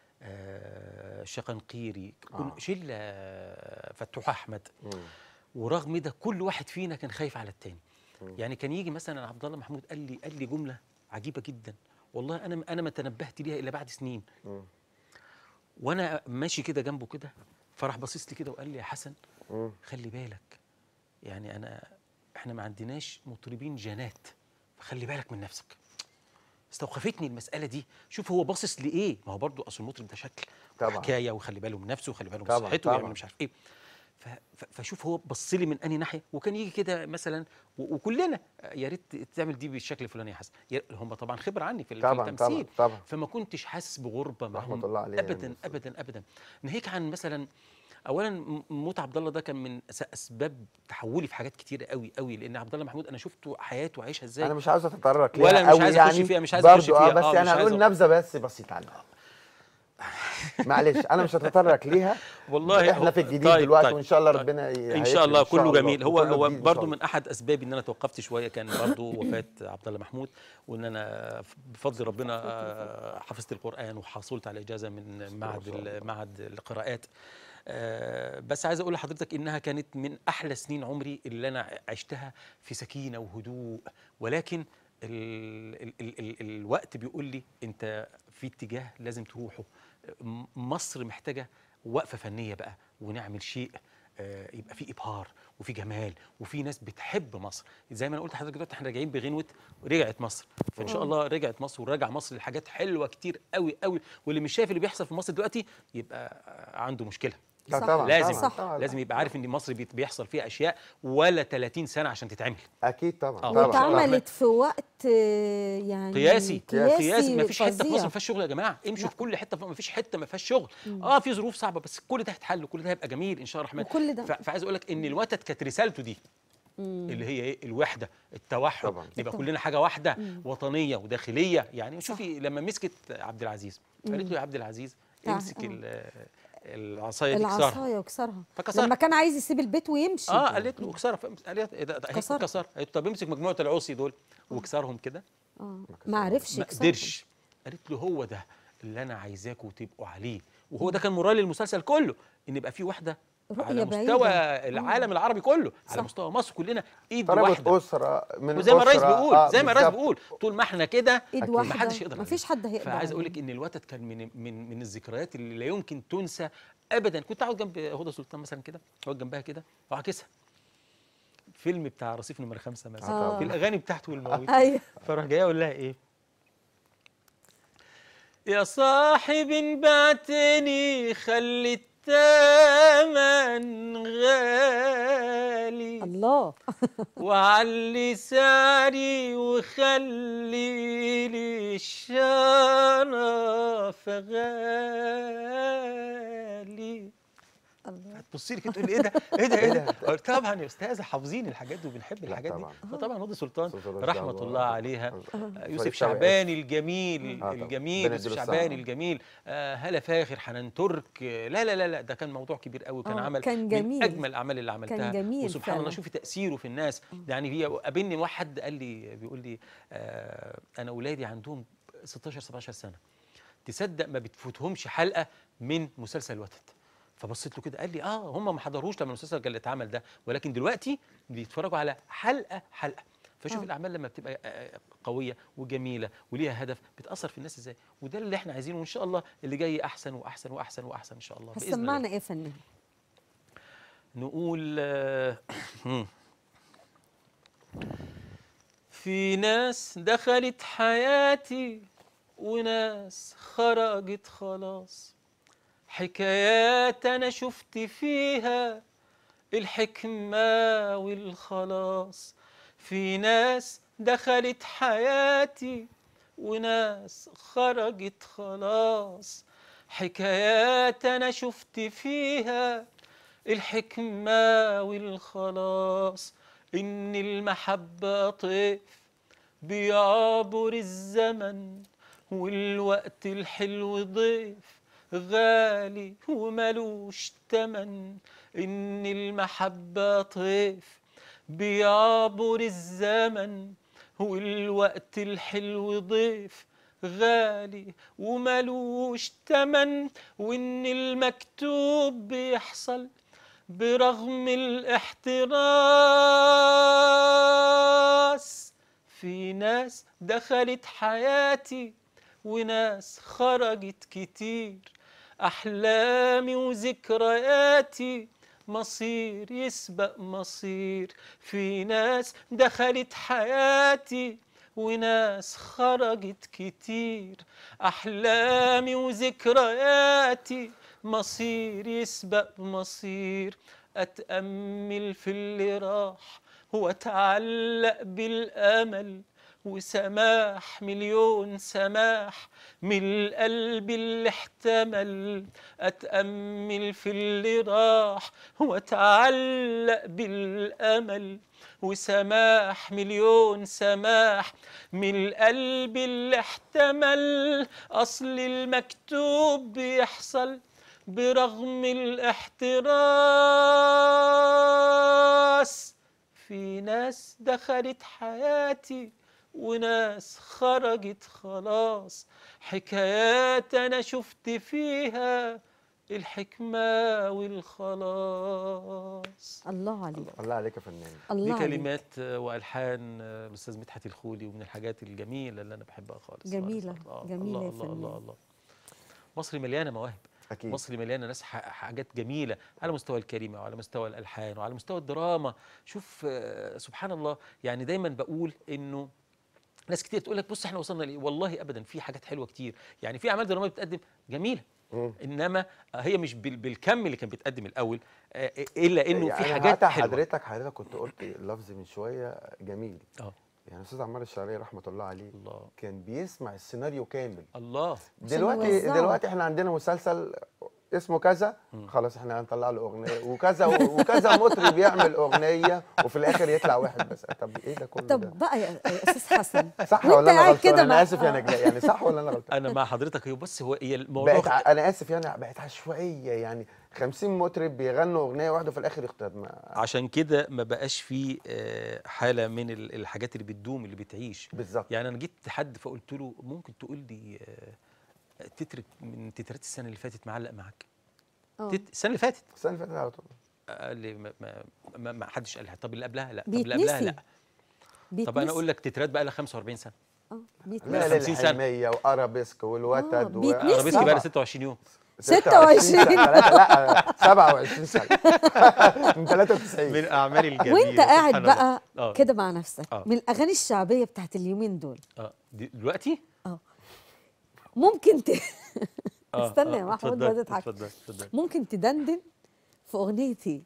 شقنقيري، شله، فتوح احمد. ورغم ده كل واحد فينا كان خايف على التاني. يعني كان يجي مثلا عبد الله محمود قال لي جمله عجيبه جدا، والله انا ما تنبهت ليها الا بعد سنين. وانا ماشي كده جنبه كده، فراح باصص لي كده وقال لي يا حسن خلي بالك، يعني احنا ما عندناش مطربين جنات، فخلي بالك من نفسك. استوقفتني المساله دي. شوف هو باصص لايه، ما هو برضه اصل المطرب ده شكل حكايه، وخلي باله من نفسه وخلي باله من صحته ويعمل مش عارف ايه. فشوف هو بص لي من انهي ناحيه، وكان يجي كده مثلا وكلنا يا ريت تعمل دي بالشكل الفلاني يا حسن. هم طبعا خبره عني في التمثيل، طبعا. فما كنتش حاسس بغربه معهم رحمه الله عليه ابدا يعني. ابدا. ناهيك عن مثلا اولا موت عبد الله ده كان من اسباب تحولي في حاجات كتيره قوي قوي، لان عبد الله محمود انا شفته حياته عايشها ازاي. انا مش عاوز اتطرق ليها ولا مش عايز اخش يعني فيها، مش عايز اخش فيها بس يعني هنقول نبذه بس بسيطه عنها. معلش انا مش هتطرق ليها والله. احنا في الجديد دلوقتي وان شاء الله ربنا ان شاء الله كله جميل. هو جديد برضو من احد اسباب ان انا توقفت شويه كان برضو وفاه عبد الله محمود، وان انا بفضل ربنا حفظت القران وحصلت على اجازه من معهد القراءات. بس عايز اقول لحضرتك انها كانت من احلى سنين عمري اللي انا عشتها في سكينه وهدوء، ولكن الوقت بيقول لي انت في اتجاه لازم تروحه. مصر محتاجه وقفه فنيه بقى، ونعمل شيء يبقى فيه ابهار وفي جمال وفي ناس بتحب مصر. زي ما انا قلت لحضرتك دلوقتي احنا راجعين بغنوه رجعت مصر، فان شاء الله رجعت مصر وراجع مصر لحاجات حلوه كتير قوي قوي، واللي مش شايف اللي بيحصل في مصر دلوقتي يبقى عنده مشكله. طبعا لازم طبعا لازم يبقى عارف ان مصر بيحصل فيها اشياء ولا 30 سنه عشان تتعمل. اكيد طبعا. واتعملت في وقت يعني قياسي. ما فيش حته في مصر فظيع. ما فيهاش شغل يا جماعه. امشوا في كل حته، ما فيش حته ما فيهاش شغل. في ظروف صعبه بس كل ده هيتحل وكل ده هيبقى جميل ان شاء الله الرحمن. وكل ده فعايز اقول لك ان الوتد كانت رسالته دي اللي هي ايه؟ الوحده، التوحد، نبقى كلنا حاجه واحده وطنيه وداخليه. يعني شوفي لما مسكت عبد العزيز قالت له يا عبد العزيز امسك العصايه دي وكسرها فكسرها. لما كان عايز يسيب البيت ويمشي قالت له اكسرها. قالت كسرها. قالت طب امسك مجموعه العصي دول وكسرهم كده. ما عرفش ما قدرش. قالت له هو ده اللي انا عايزاكم تبقوا عليه، وهو ده كان مورال المسلسل كله، ان يبقى في وحده على مستوى العالم العربي كله، على مستوى مصر كلنا ايد واحده. اسره من وزي ما الرئيس بيقول زي ما الرئيس بيقول طول ما احنا كده ايد واحده ما حدش يقدر. ما فيش حد هيقدر. فعايز اقول لك ان الوتد كان من الذكريات اللي لا يمكن تنسى ابدا. كنت اقعد جنب هدى سلطان مثلا كده، اقعد جنبها كده واعكسها. فيلم بتاع رصيف نمرة 5 مثلا في الاغاني بتاعته والمواويل. ايوه. فراح جاي اقول لها ايه؟ يا صاحب بعتني خلي الثمن غالي الله وعلي سعري وخلي لي الشرف غالي. الله. هتبصي لي كده تقول لي ايه ده؟ ايه ده؟ طبعا يا استاذه حافظين الحاجات دي وبنحب الحاجات دي. فطبعا هدى سلطان رحمه الله عليها، يوسف شعبان الجميل يوسف شعبان الجميل، هالة فاخر، حنان ترك. لا ده كان موضوع كبير قوي، كان عمل كان جميل. من اجمل الاعمال اللي عملتها. كان جميل وسبحان الله شوفي تاثيره في الناس. يعني هي قابلني واحد قال لي بيقول لي انا اولادي عندهم 16 17 سنه، تصدق ما بتفوتهمش حلقه من مسلسل وتد. فبصيت له كده قال لي هم ما حضروش لما المسلسل اللي اتعمل ده، ولكن دلوقتي بيتفرجوا على حلقه. فشوف الاعمال لما بتبقى قويه وجميله وليها هدف بتاثر في الناس ازاي، وده اللي احنا عايزينه. وان شاء الله اللي جاي احسن واحسن واحسن واحسن ان شاء الله باذن الله. هتسمعنا ايه فنان؟ نقول في ناس دخلت حياتي وناس خرجت خلاص، حكايات أنا شفت فيها الحكمة والخلاص. في ناس دخلت حياتي وناس خرجت خلاص، حكايات أنا شفت فيها الحكمة والخلاص، إن المحبة طيف بيعبر الزمن، والوقت الحلو ضيف غالي وملوش تمن. إن المحبة طيف بيعبر الزمن، والوقت الحلو ضيف غالي وملوش تمن. وإن المكتوب بيحصل برغم الاحتراس. في ناس دخلت حياتي وناس خرجت كتير، أحلامي وذكرياتي مصير يسبق مصير. في ناس دخلت حياتي وناس خرجت كتير، أحلامي وذكرياتي مصير يسبق مصير. أتأمل في اللي راح وأتعلق بالأمل، وسماح مليون سماح من القلب اللي احتمل. أتأمل في اللي راح وأتعلق بالأمل، وسماح مليون سماح من القلب اللي احتمل. أصل المكتوب بيحصل برغم الاحتراس. في ناس دخلت حياتي وناس خرجت خلاص، حكايات أنا شفت فيها الحكمة والخلاص. الله عليك، الله عليك يا فنان. دي الله عليك. كلمات والحان الاستاذ مدحت الخولي، ومن الحاجات الجميله اللي انا بحبها خالص. جميلة، خالص. جميلة يا الله الله الله فنان. الله. مصر مليانه مواهب، اكيد. مصر مليانه ناس حاجات جميله على مستوى الكلمه وعلى مستوى الالحان وعلى مستوى الدراما. شوف سبحان الله، يعني دايما بقول انه ناس كتير تقول لك بص احنا وصلنا ليه، والله ابدا، في حاجات حلوه كتير. يعني في اعمال دراميه بتقدم جميله، انما هي مش بالكم اللي كان بيتقدم الاول، الا انه في حاجات حلوه. حضرتك كنت قلت لفظ من شويه جميل. يعني الاستاذ عمار الشريعي رحمه الله عليه الله. كان بيسمع السيناريو كامل. الله. دلوقتي احنا عندنا مسلسل اسمه كذا، خلاص احنا هنطلع له اغنيه وكذا وكذا مطرب يعمل اغنيه وفي الاخر يطلع واحد بس. طب ايه ده كله؟ طب بقى يا استاذ حسن، صح وانت ولا انا قاعد غلطان؟ كده انا اسف يا نجلاء، يعني صح ولا انا غلطان؟ انا مع حضرتك. بص هي الموضوع انا اسف يعني بقت عشوائيه، يعني 50 مطرب بيغنوا اغنيه واحده وفي الاخر يختار. عشان كده ما بقاش في حاله من الحاجات اللي بتدوم اللي بتعيش. بالظبط. يعني انا جيت حد فقلت له ممكن تقول لي تتر من تترات السنه اللي فاتت معلق معاك؟ السنه اللي فاتت على طول قال لي ما حدش قال لي. طب اللي قبلها لا، طب بيتنسي. اللي قبلها لا. بيتنسي. طب انا اقول لك تترات بقى لها 45 سنه. بيتنسي. 50 سنه. الحلميه وارابيسك والوتد بيتنسي. ارابيسك بقى لها 26 يوم. 26 لا 27 سنه من 93 من الاعمال الجميله. وانت قاعد بقى الله. كده مع نفسك من الاغاني الشعبيه بتاعت اليومين دول دلوقتي ممكن استنى يا محمود ما تضحك. اتفضل. ممكن تدندن في اغنيتي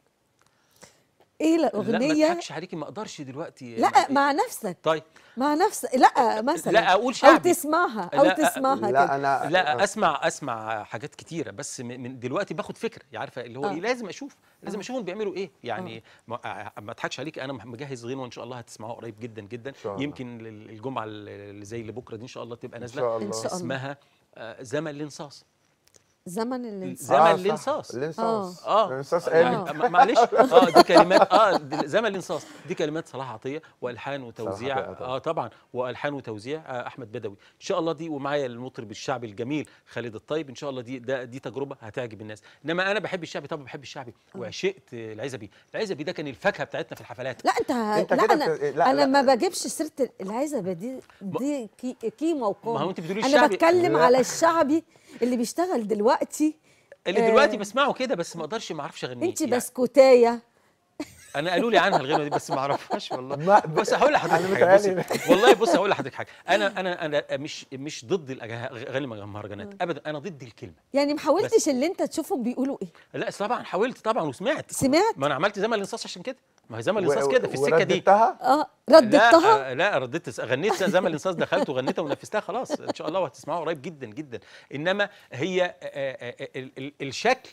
ايه الاغنيه؟ لا ما تضحكش عليكي، ما اقدرش دلوقتي. لا مع نفسك. طيب مع نفسك. لا مثلا لا اقول شعبي او تسمعها لا كده. انا اسمع حاجات كتيره، بس من دلوقتي باخد فكره، عارفه اللي هو ايه. لازم اشوفهم بيعملوا ايه. يعني ما اضحكش عليكي، انا مجهز غنوه ان شاء الله هتسمعوها قريب جدا جدا. يمكن الجمعه اللي زي اللي بكره دي ان شاء الله تبقى نازله. إن شاء الله. اسمها زمن الانصاص. زمن الانصاص. زمن الانصاص. الانصاص يعني معلش دي كلمات زمن الانصاص دي كلمات صلاح عطيه والحان وتوزيع طبعا والحان وتوزيع احمد بدوي. ان شاء الله دي، ومعايا المطرب الشعبي الجميل خالد الطيب. ان شاء الله دي تجربه هتعجب الناس. انما انا بحب الشعبي طبعا، بحب الشعبي وعشقت العزبي. العزبي ده كان الفاكهه بتاعتنا في الحفلات. لا انت لا انا ما بجيبش سيره العزبه دي كيمه وقوم. ما هو انت بتقولي انا الشعبي. بتكلم على الشعبي اللي بيشتغل دلوقتي، اللي دلوقتي بسمعه كده بس ما اقدرش، ما اعرفش اغنيه. انت بسكوتايه. انا قالوا لي عنها الغنوه دي بس ما اعرفهاش والله. بس هقول لحضرتك حاجه. والله بص هقول لحضرتك حاجه. انا مش ضد الاغاني المهرجانات ابدا، انا ضد الكلمه. يعني ما حاولتش اللي انت تشوفهم بيقولوا ايه؟ لا طبعا حاولت طبعا وسمعت. ما انا عملت زمن الانصاص عشان كده. ما هي زمن الانصاص كده في السكه دي. رددتها؟ لا رددت، غنيت زمن الانصاص، دخلت وغنيتها ونفذتها خلاص. ان شاء الله وهتسمعوها قريب جدا جدا. انما هي الشكل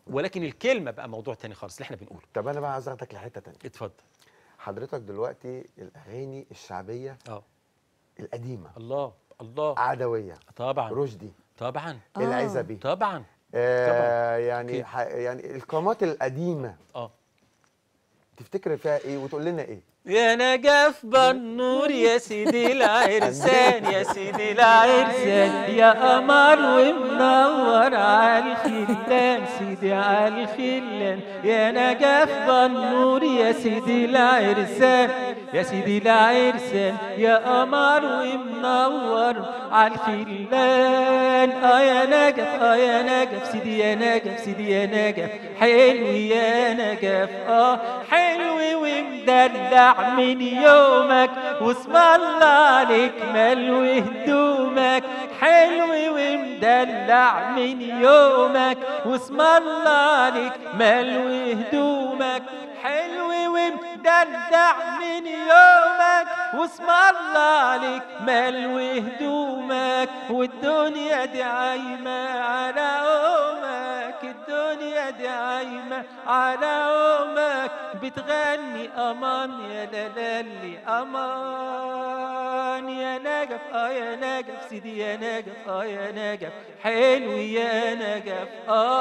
ولكن الكلمه بقى موضوع تاني خالص اللي احنا بنقوله. طب انا بقى عايز اخدك لحته تانيه. اتفضل. حضرتك دلوقتي الاغاني الشعبيه القديمه، الله الله، عدويه، طبعا رشدي، طبعا العزبي، طبعا يعني يعني القامات القديمه تفتكر فيها ايه وتقول لنا ايه؟ يا نجف بالنور يا سيدي العرسان، يا سيدي العرسان، يا قمر ومنور على الخلان، سيدي على الخلان، يا نجف بالنور يا سيدي العرسان، يا سيدي العرسان، يا قمر ومنور على الخلان. يا نجف يا نجف سيدي يا نجف سيدي يا نجف، حلو يا نجف حلو ومدلع من يومك، واسم الله عليك ملو هدومك، حلو ومدلع من يومك، واسم الله عليك ملو هدومك، حلو ومدلع من يومك، واسم الله عليك ملو هدومك، والدنيا دي عايمة على أمك، الدنيا دي عايمة على أمك، بتغني أمان يا لالي أمان، يا نجف يا نجف سيدي يا نجف يا نجف، حلو يا نجف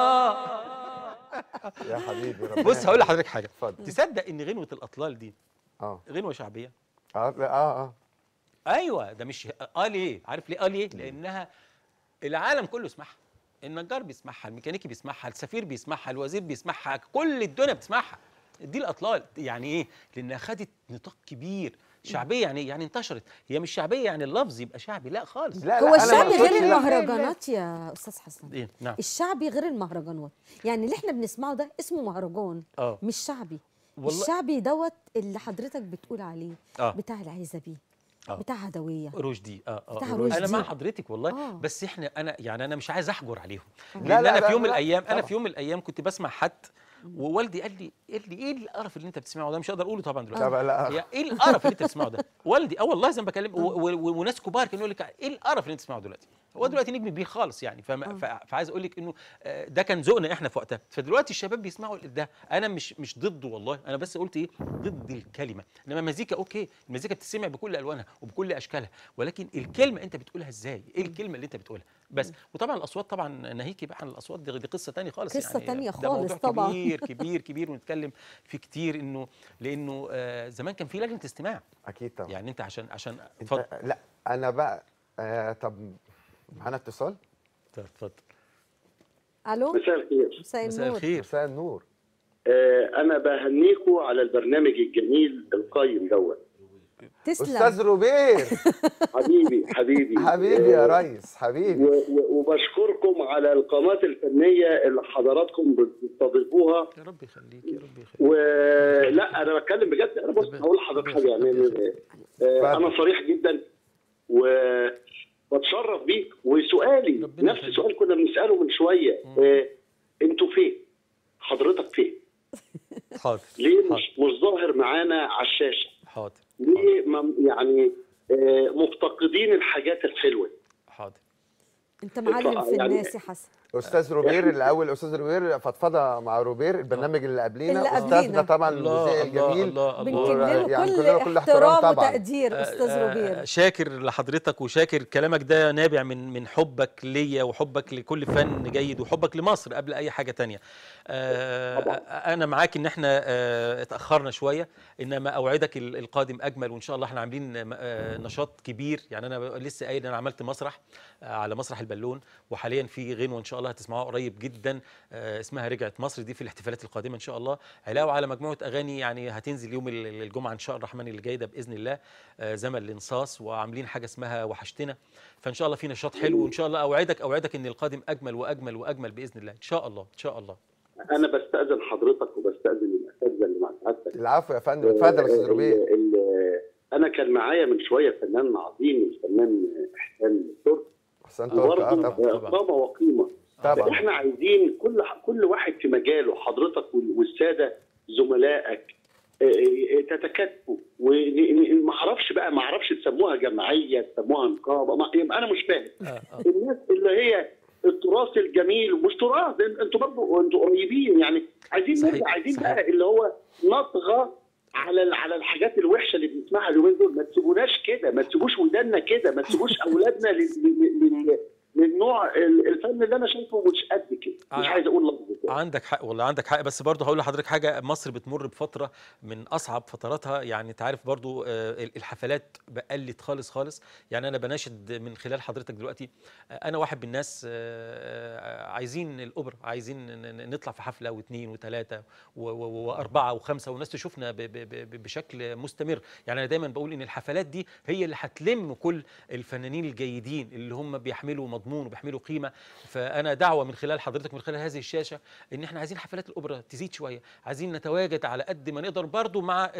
يا حبيبي ربنا. بص هقول لحضرتك حاجه، اتفضل. تصدق ان غنوه الاطلال دي غنوه شعبيه؟ ايوه، ده مش ليه؟ عارف ليه؟ ليه؟ لانها العالم كله سمعها، النجار بيسمعها، الميكانيكي بيسمعها، السفير بيسمعها، الوزير بيسمعها، كل الدنيا بتسمعها. دي الاطلال. يعني ايه؟ لانها خدت نطاق كبير. شعبيه يعني انتشرت. هي مش شعبيه يعني اللفظ يبقى شعبي، لا خالص. لا هو الشعبي غير لا. المهرجانات يا استاذ حسن. إيه؟ نعم. الشعبي غير المهرجانات، يعني اللي احنا بنسمعه ده اسمه مهرجان مش شعبي. والله الشعبي دوت اللي حضرتك بتقول عليه بتاع العزبي، بتاع عدويه، رشدي بتاع رشدي. انا مع حضرتك والله. بس احنا انا مش عايز احجر عليهم. لا انا في يوم من الايام في يوم من الايام كنت بسمع حد، ووالدي قال لي ايه القرف اللي انت بتسمعه ده؟ مش هقدر اقوله طبعا دلوقتي. ايه القرف اللي انت بتسمعه ده؟ والدي والله زي ما بكلم وناس كبار كانوا يقول لك ايه القرف اللي انت بتسمعه دلوقتي؟ هو دلوقتي نجم كبير خالص يعني. فعايز اقول لك انه ده كان ذوقنا احنا في وقتها. فدلوقتي الشباب بيسمعوا ده. انا مش ضده والله، انا بس قلت ايه؟ ضد الكلمه. انما مزيكا اوكي، المزيكا بتسمع بكل الوانها وبكل اشكالها، ولكن الكلمه انت بتقولها ازاي؟ ايه الكلمه اللي انت بتقولها بس؟ وطبعا الاصوات، طبعا ناهيكي بقى عن الاصوات دي قصه ثانيه خالص، قصه يعني ثانيه ده خالص موضوع طبعا. كبير كبير كبير ونتكلم فيه كتير. لانه زمان كان في لجنه استماع. اكيد طبعا. يعني انت عشان اتفضل. لا انا بقى طب معانا اتصال. اتفضل. الو، مساء الخير. مساء الخير. مساء النور. انا بهنيكوا على البرنامج الجميل القيم دوت. تسلم استاذ روبير. حبيبي حبيبي حبيبي يا ريس حبيبي. وبشكركم على القامات الفنيه اللي حضراتكم بتستضيفوها. يا رب يخليك يا رب يخليك. ولا انا بتكلم بجد. انا بص هقول لحضرتك حاجه يعني انا صريح جدا وبتشرف بيك. وسؤالي نفس السؤال كنا بنساله من شويه. انتوا فين؟ حضرتك فين؟ حاضر. ليه مش ظاهر معانا على الشاشه؟ حاضر. ليه يعني مفتقدين الحاجات الحلوه؟ حاضر. انت معلم في الناس يا حسن. استاذ روبير الاول، استاذ روبير فضفضه مع روبير البرنامج اللي قبلينا. استاذنا طبعا المذيع الجميل، بنكن له يعني كل احترام وتقدير. استاذ روبير شاكر لحضرتك وشاكر كلامك ده نابع من حبك ليا وحبك لكل فن جيد وحبك لمصر قبل اي حاجه تانية. انا معاك ان احنا اتاخرنا شويه، انما اوعدك القادم اجمل، وان شاء الله احنا عاملين نشاط كبير. يعني انا لسه قايل انا عملت مسرح على مسرح البالون، وحاليا في غنوه ان شاء الله هتسمعوها قريب جدا اسمها رجعت مصر، دي في الاحتفالات القادمه ان شاء الله. علاوه على مجموعه اغاني يعني هتنزل يوم الجمعه ان شاء الرحمن اللي جاي ده باذن الله، زمن الانصاص، وعاملين حاجه اسمها وحشتنا. فان شاء الله في نشاط حلو، وان شاء الله اوعدك ان القادم اجمل واجمل واجمل باذن الله ان شاء الله ان شاء الله. انا بستاذن حضرتك وبستاذن الاساتذه اللي مع سعادتك. العفو يا فندم، اتفضل يا استاذ روبير. انا كان معايا من شويه فنان عظيم الفنان احسان ترك. احسان ترك قامه وقيمه طبعا. احنا عايزين كل واحد في مجاله، حضرتك والساده زملائك تتكاتفوا. وما اعرفش تسموها جمعيه، تسموها نقابه، انا مش فاهم. الناس اللي هي التراث الجميل، ومش تراث، انتوا برضه انتوا قريبين يعني، عايزين صحيح، نرجع، عايزين صحيح. بقى اللي هو نطغى على الحاجات الوحشه اللي بنسمعها اليومين دول. ما تسيبوناش كده، ما تسيبوش وداننا كده، ما تسيبوش اولادنا للنوع الفن اللي انا شايفه مش قد كده. مش عايز اقول لفظ كده. عندك حق والله، عندك حق، بس برضه هقول لحضرتك حاجه. مصر بتمر بفتره من اصعب فتراتها، يعني انت عارف برضه الحفلات قلت خالص خالص. يعني انا بناشد من خلال حضرتك دلوقتي، انا واحد من الناس عايزين الاوبرا، عايزين نطلع في حفله واثنين وثلاثه واربعه وخمسه والناس تشوفنا بشكل مستمر. يعني انا دايما بقول ان الحفلات دي هي اللي هتلم كل الفنانين الجيدين اللي هم بيحملوا مضمون وبيحملوا قيمه. فانا دعوه من خلال حضرتك، من خلال هذه الشاشه، ان احنا عايزين حفلات الاوبرا تزيد شويه، عايزين نتواجد على قد ما نقدر برضو مع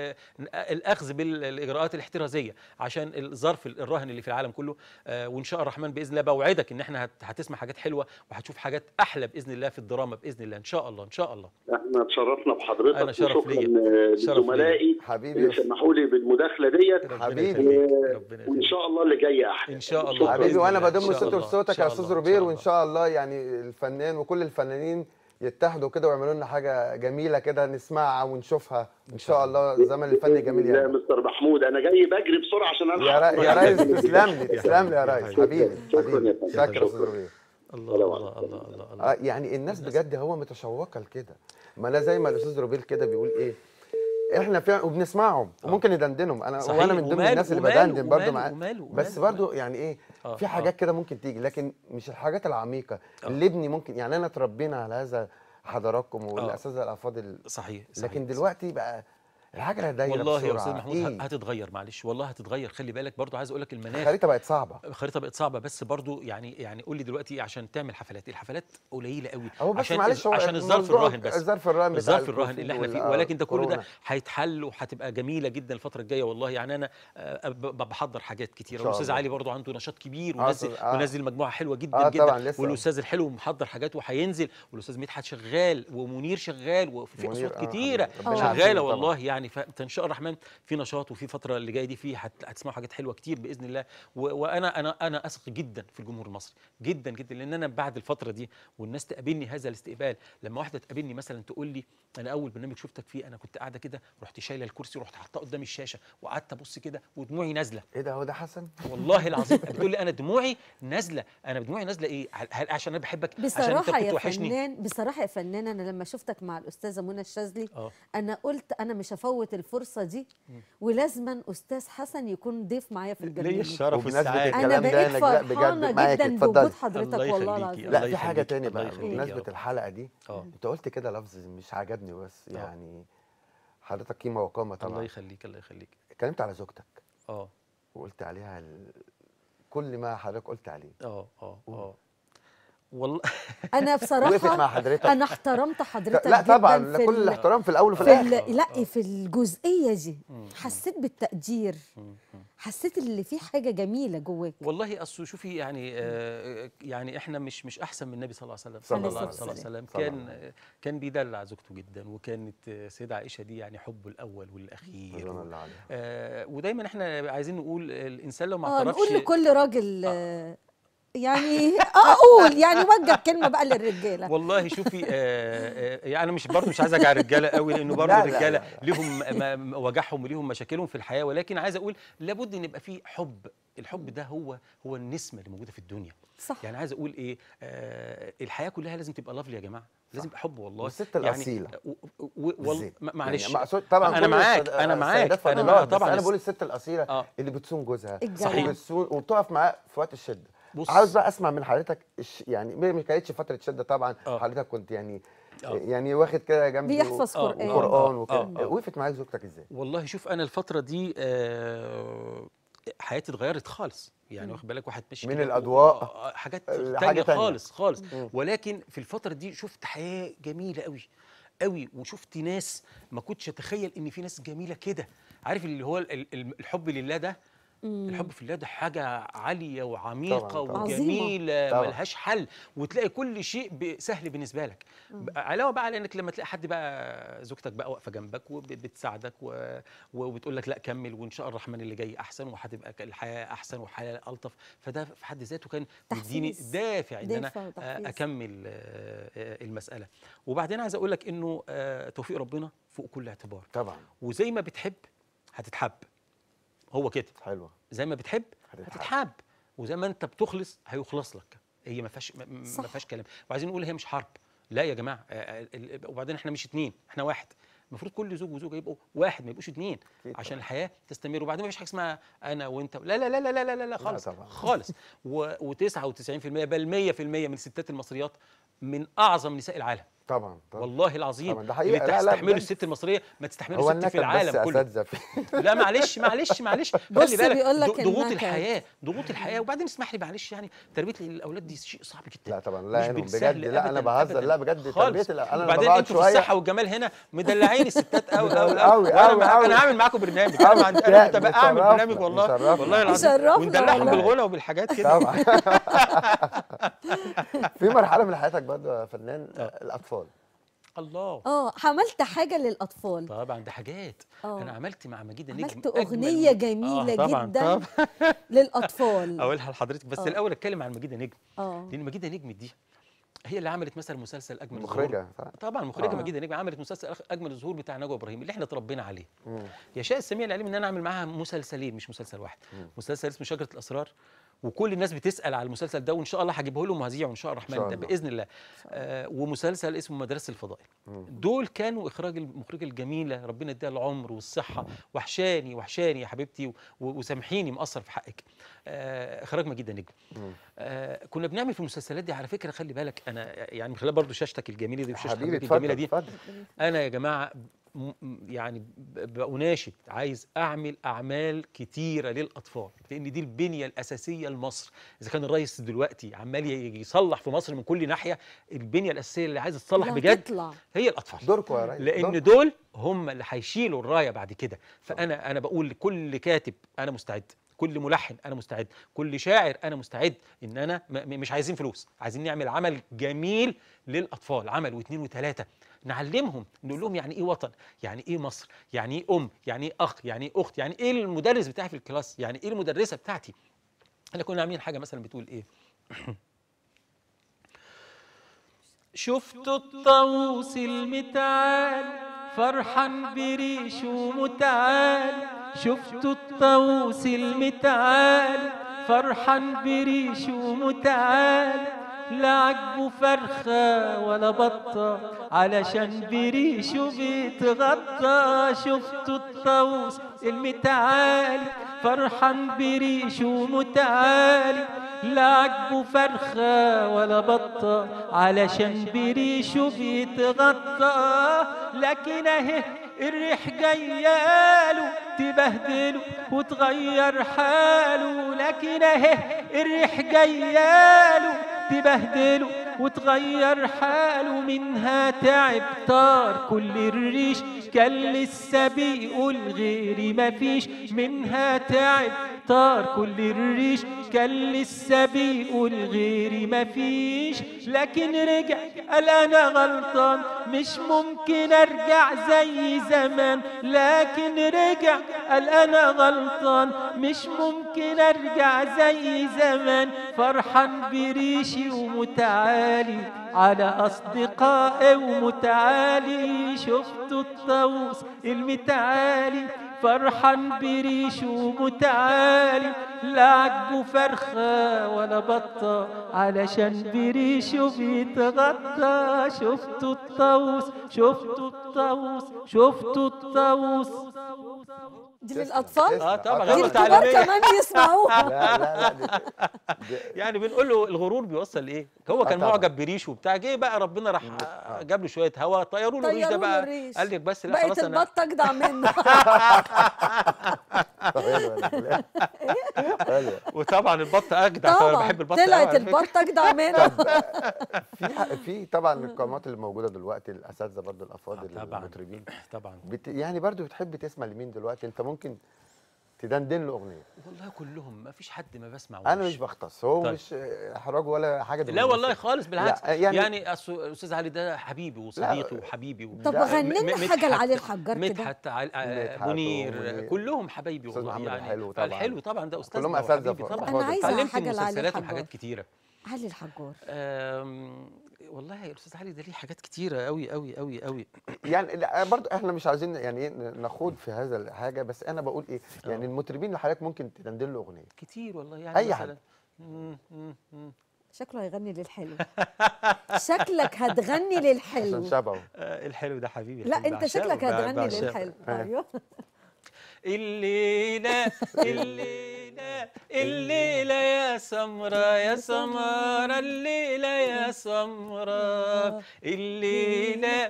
الاخذ بالاجراءات الاحترازيه عشان الظرف الراهن اللي في العالم كله. وان شاء الرحمن باذن الله بوعدك ان احنا هتسمع حاجات حلوه وهتشوف حاجات احلى باذن الله في الدراما باذن الله، ان شاء الله ان شاء الله. احنا اتشرفنا بحضرتك، أنا شرف وشكرا ليا. لزملائي حبيبي اللي سمحوا لي بالمداخله ديت. حبيبي. وان شاء الله اللي جاي احلى ان شاء الله حبيبي، بإذن وانا الله. بضم إن شاء صوتي الله. وصوتك إن شاء يا استاذ الله. روبير، وان شاء الله يعني الفنان وكل الفنانين يتحدوا كده ويعملوا لنا حاجه جميله كده نسمعها ونشوفها ان شاء الله. زمن الفن جميل يا يعني. مستر محمود، انا جاي بجري بسرعه عشان الحق. يا ريس تسلم لي، تسلم لي يا ريس حبيبي. شكرا يا فندم. شكرا يا استاذ روبير. الله الله الله الله الله. يعني الناس بجد هو متشوقه لكده. ما انا زي ما الاستاذ روبير كده بيقول ايه، احنا فعلا وبنسمعهم وممكن ندندنهم. انا صحيح. وانا من ضمن الناس اللي بدندن برضه معاه، بس برضه يعني ايه، في حاجات كده ممكن تيجي، لكن مش الحاجات العميقه اللي ابني ممكن. يعني انا اتربينا على هذا حضراتكم والاساتذه الافاضل. صحيح. لكن دلوقتي بقى الحاجه اللي دايره والله بسرعه. يا استاذ محمود إيه؟ هتتغير، معلش والله هتتغير. خلي بالك برضو، عايز اقول لك المناخ، الخريطه بقت صعبه. الخريطه بقت صعبه، بس برضو يعني قول لي دلوقتي عشان تعمل حفلات، الحفلات قليله قوي هو بس عشان معلش، هو عشان الظرف الراهن، بس الظرف الراهن بتاع الظرف الراهن اللي احنا فيه. ولكن ده كل ده كورونا. هيتحل وهتبقى جميله جدا الفتره الجايه. والله يعني انا بحضر حاجات كتيره، شاء والاستاذ الله. علي برضو عنده نشاط كبير ونزل ونزل مجموعه حلوه جدا طبعا جدا. لسه. والاستاذ الحلو محضر حاجات وهينزل، والاستاذ مدحت شغال، ومنير شغال، وفي اصوات كتيره شغاله والله. يعني فان شاء الرحمن في نشاط، وفي فتره اللي جايه دي في هتسمعوا حاجات حلوه كتير باذن الله. وانا اثق جدا في الجمهور المصري جدا جدا، لان انا بعد الفتره دي والناس تقابلني هذا الاستقبال. لما واحده تقابلني مثلا تقول لي انا اول برنامج شفتك فيه انا كنت قاعده كده، رحت شايله الكرسي ورحت حاطاه قدام الشاشه وقعدت ابص كده ودموعي نازله. ايه ده، هو ده حسن؟ والله العظيم بتقول لي انا دموعي نازله. انا دموعي نازله ايه؟ هل عشان انا بحبك؟ عشان انت بصراحه كنت يا وحشني؟ فنان، بصراحه يا فنان، انا لما شفتك مع الاستاذه منى الشاذلي انا قلت انا مش هفوت الفرصه دي، ولازما استاذ حسن يكون ضيف معايا في البرنامج. ليا الشرف وبمناسبة والسعاده. انا الكلام ده بقيت أنا فرحانه معاكي. جدا اتفضلي. بوجود حضرتك الله والله يخليكي. العظيم. لا الله في حاجه يخليك. تاني الله بقى يخليك يا بمناسبه رب. الحلقه دي. انت قلت كده لفظ مش عجبني، بس يعني حضرتك قيمه وقامه طبعا. الله يخليك. الله يخليك. اتكلمت على زوجتك اه وقلت عليها كل ما حضرتك قلت عليه. والله وقفت انا مع بصراحه حضرتك. انا احترمت حضرتك لا جدا طبعا، في كل الاحترام في الاول وفي في الاخر. لا في الجزئيه دي حسيت بالتقدير، حسيت ان في حاجه جميله جواك. والله اصل شوفي يعني يعني احنا مش احسن من النبي صلى الله عليه وسلم. صلى صلى الله الله عليه عليه وسلم. كان بيدلع زوجته جدا، وكانت سيدة عائشه دي يعني حبه الاول والاخير. رضوان الله عليها. ودايما احنا عايزين نقول الانسان لو ما اعترفش، نقول لكل راجل يعني اقول يعني وجه كلمه بقى للرجاله. والله شوفي يعني انا برضه مش عايز اجي على الرجاله قوي، لانه برضه الرجاله ليهم وجعهم وليهم مشاكلهم في الحياه. ولكن عايز اقول لابد ان يبقى في حب. الحب ده هو النسمه اللي موجوده في الدنيا. صح. يعني عايز اقول ايه، الحياه كلها لازم تبقى لافلي يا جماعه، لازم يبقى حب والله. والست الاصيله يعني معلش يعني طبعا انا معاك طبعا انا بقول الست الاصيله اللي بتصون جوزها وبتقف معاه في وقت الشده. عاوز بقى اسمع من حضرتك يعني ما كانتش فتره شده طبعا. حضرتك كنت يعني واخد كده جنبي بيحفظ قرآن وكده. وقفت معاك زوجتك ازاي؟ والله شوف انا الفتره دي حياتي اتغيرت خالص. يعني واخد بالك، واحد ماشي من الاضواء حاجات تانية خالص خالص. ولكن في الفتره دي شفت حياه جميله قوي قوي، وشفت ناس ما كنتش اتخيل ان في ناس جميله كده. عارف اللي هو الحب لله ده الحب في الله ده حاجه عاليه وعميقه طبعاً، طبعاً. وجميله طبعاً. ملهاش حل، وتلاقي كل شيء سهل بالنسبه لك. علاوه بقى على انك لما تلاقي حد بقى زوجتك بقى واقفه جنبك وبتساعدك وبتقول لك لا كمل، وان شاء الله الرحمن اللي جاي احسن، وهتبقى الحياه احسن والحياه الطف. فده في حد ذاته كان بيديني تحفيز. دافع ان انا دافع وتحفيز. اكمل المساله. وبعدين عايز اقول لك انه توفيق ربنا فوق كل اعتبار، طبعا. وزي ما بتحب هتتحب، هو كده. حلوه. زي ما بتحب هتتحب. هتتحب، وزي ما انت بتخلص هيخلص لك. هي ما فيهاش صح. ما فيهاش كلام. وعايزين نقول هي مش حرب، لا يا جماعه. وبعدين احنا مش اتنين، احنا واحد. المفروض كل زوج وزوجه يبقوا واحد، ما يبقوش اتنين، أكيد عشان طبعاً. الحياه تستمر. وبعدين ما فيش حاجه اسمها انا وانت، لا لا لا لا لا لا, لا خالص طبعاً. خالص. و99% بل 100% من الستات المصريات من اعظم نساء العالم. طبعا طبعا. والله العظيم طبعاً، ده حقيقة. اللي لا، لا، تستحمله بجد. الست المصريه ما تستحمله هو الست في النكد العالم بس كله. اساتذه فيه. لا معلش بص خلي بالك بيقول لك ضغوط النكد. الحياه، ضغوط الحياه. وبعدين اسمح لي معلش، يعني تربيه الاولاد دي شيء صعب جدا. لا طبعا، لا مش يعينهم بالسهل بجد. لا انا أبداً، بهزر، أبداً. لا بجد. خالص. تربيه انا لما وبعدين بقعد انتوا في شويه الصحه والجمال هنا مدلعين الستات قوي قوي أوي، قوي. أوي، أوي. انا هعمل معاكم برنامج، انا كنت بقى اعمل يشرفنا، برنامج والله، يشرفنا. والله العظيم، يشرفنا وندلعهم والله. بالغنى وبالحاجات كده. طبعا. في مرحله من حياتك برضه يا فنان، الاطفال. الله. عملت حاجه للاطفال. طبعا ده حاجات. انا عملت مع مجيده نجم عملت اغنيه جميله طبعا جدا طبعا. للاطفال. اقولها لحضرتك، بس الاول اتكلم عن مجيده نجم. لان مجيده نجم دي هي اللي عملت مثلا مسلسل اجمل الظهور. مخرجه طبعا مخرجه مجيده نجم عملت مسلسل اجمل الظهور بتاع نجوى ابراهيم اللي احنا اتربينا عليه. يشاء السميع العليم ان انا اعمل معاها مسلسلين مش مسلسل واحد. مسلسل اسمه شجره الاسرار، وكل الناس بتسال على المسلسل ده، وان شاء الله هجيبه لهم وهذيعه ان شاء الله الرحمن ده باذن الله. ومسلسل اسمه مدرسه الفضائل. دول كانوا اخراج المخرجه الجميله ربنا يديها العمر والصحه. وحشاني وحشاني يا حبيبتي، وسامحيني مقصر في حقك. اخراج مجيده نجم. كنا بنعمل في المسلسلات دي على فكره، خلي بالك انا يعني من خلال برضه شاشتك الجميله دي وشاشه حبيبي حضرتك الجميله اتفضل دي، اتفضل. انا يا جماعه يعني بأناشد عايز اعمل اعمال كتيره للاطفال، لان دي البنيه الاساسيه لمصر. اذا كان الرئيس دلوقتي عمال يصلح في مصر من كل ناحيه، البنيه الاساسيه اللي عايزه تصلح بجد تطلع. هي الاطفال. دوركم يا ريس، لان دوركم. دول هم اللي هيشيلوا الرايه بعد كده. فانا بقول لكل كاتب انا مستعد، كل ملحن انا مستعد، كل شاعر انا مستعد، ان انا مش عايزين فلوس، عايزين نعمل عمل جميل للاطفال، عمل واثنين وثلاثه، نعلمهم، نقول لهم يعني ايه وطن، يعني ايه مصر، يعني ايه ام، يعني ايه اخ، يعني ايه اخت، يعني ايه المدرس بتاعي في الكلاس، يعني ايه المدرسه بتاعتي. احنا كنا عاملين حاجه مثلا بتقول ايه؟ شفت الطاووس المتعال فرحان بريش ومتعال، شفت الطاووس المتعال فرحان بريش ومتعال، لا عجبه فرخة ولا بطة علشان بريشه بيتغطى. شفت الطاووس المتعالي فرحان بريشه ومتعالي، لا عجبه فرخة ولا بطة علشان بريشه بيتغطى. لكن اهي الريح جاياله تبهدله وتغير حاله، لكن اهي الريح جاياله تبهدله وتغير حاله. منها تعب طار كل الريش، كان لسه بيقول غيري مفيش. منها تعب طار كل الريش، كان لسه بيقول غيري مفيش. لكن رجع قال انا غلطان مش ممكن ارجع زي زمان، لكن رجع قال انا غلطان مش ممكن ارجع زي زمان. فرحان بريشي ومتعالي على اصدقائي ومتعالي، شفت الطاووس المتعالي فرحان بريشه ومتعالي، لا عجبه فرخة ولا بطة علشان بريشه بيتغطى. شفت الطاووس، شفت الطاووس، شفت الطاووس. دي للاطفال؟ طبعا دي غير الكبار تعليميه. كمان يسمعوها. لا لا لا يعني بنقول له الغرور بيوصل لايه؟ هو كان طبعا. معجب بريشه وبتاع، جه بقى ربنا راح جاب له شويه هوا طيروا له الريش ده بقى. الريش. قال لك بس لا بقت خلاص انا البطه اجدع منه. حلوة. وطبعا البطه اجدع، فانا طبعا بحب البطه طلعت أوي على فكرة. البطه اجدع منه. في طبعا القنوات اللي موجوده دلوقتي، الاساتذه برضه الافاضل طبعا المطربين، طبعا. يعني برضه بتحب تسمع لمين دلوقتي؟ انت ممكن تدندن له اغنيه. والله كلهم ما فيش حد ما بسمع انا مش بختص، هو طيب. مش احراج ولا حاجه لا والله خالص، بالعكس. لا يعني الاستاذ علي ده حبيبي وصديقي وحبيبي طب غني لنا حاجه لعلي الحجار كده. مدحت منير كلهم حبايبي والله. يعني حلو طبعا، الحلو طبعا ده استاذ كلهم اساتذه طبعا. انا عايزه حاجه لعلي مسلسلات الحجار. وحاجات كتيره. علي الحجار والله يا استاذ علي ده ليه حاجات كتيره قوي قوي قوي قوي. يعني برضه احنا مش عايزين يعني ايه نخوض في هذا الحاجه، بس انا بقول ايه يعني المطربين اللي حضرتك ممكن تدندن له اغنيه كتير والله. يعني اي مثلا شكله هيغني للحلو. شكلك هتغني للحلو عشان شبهه. الحلو ده حبيبي. لا انت شكلك هتغني للحلو. ايوه. الليلة الليلة الليلة يا سمرة يا سمرة الليلة يا سمرة الليلة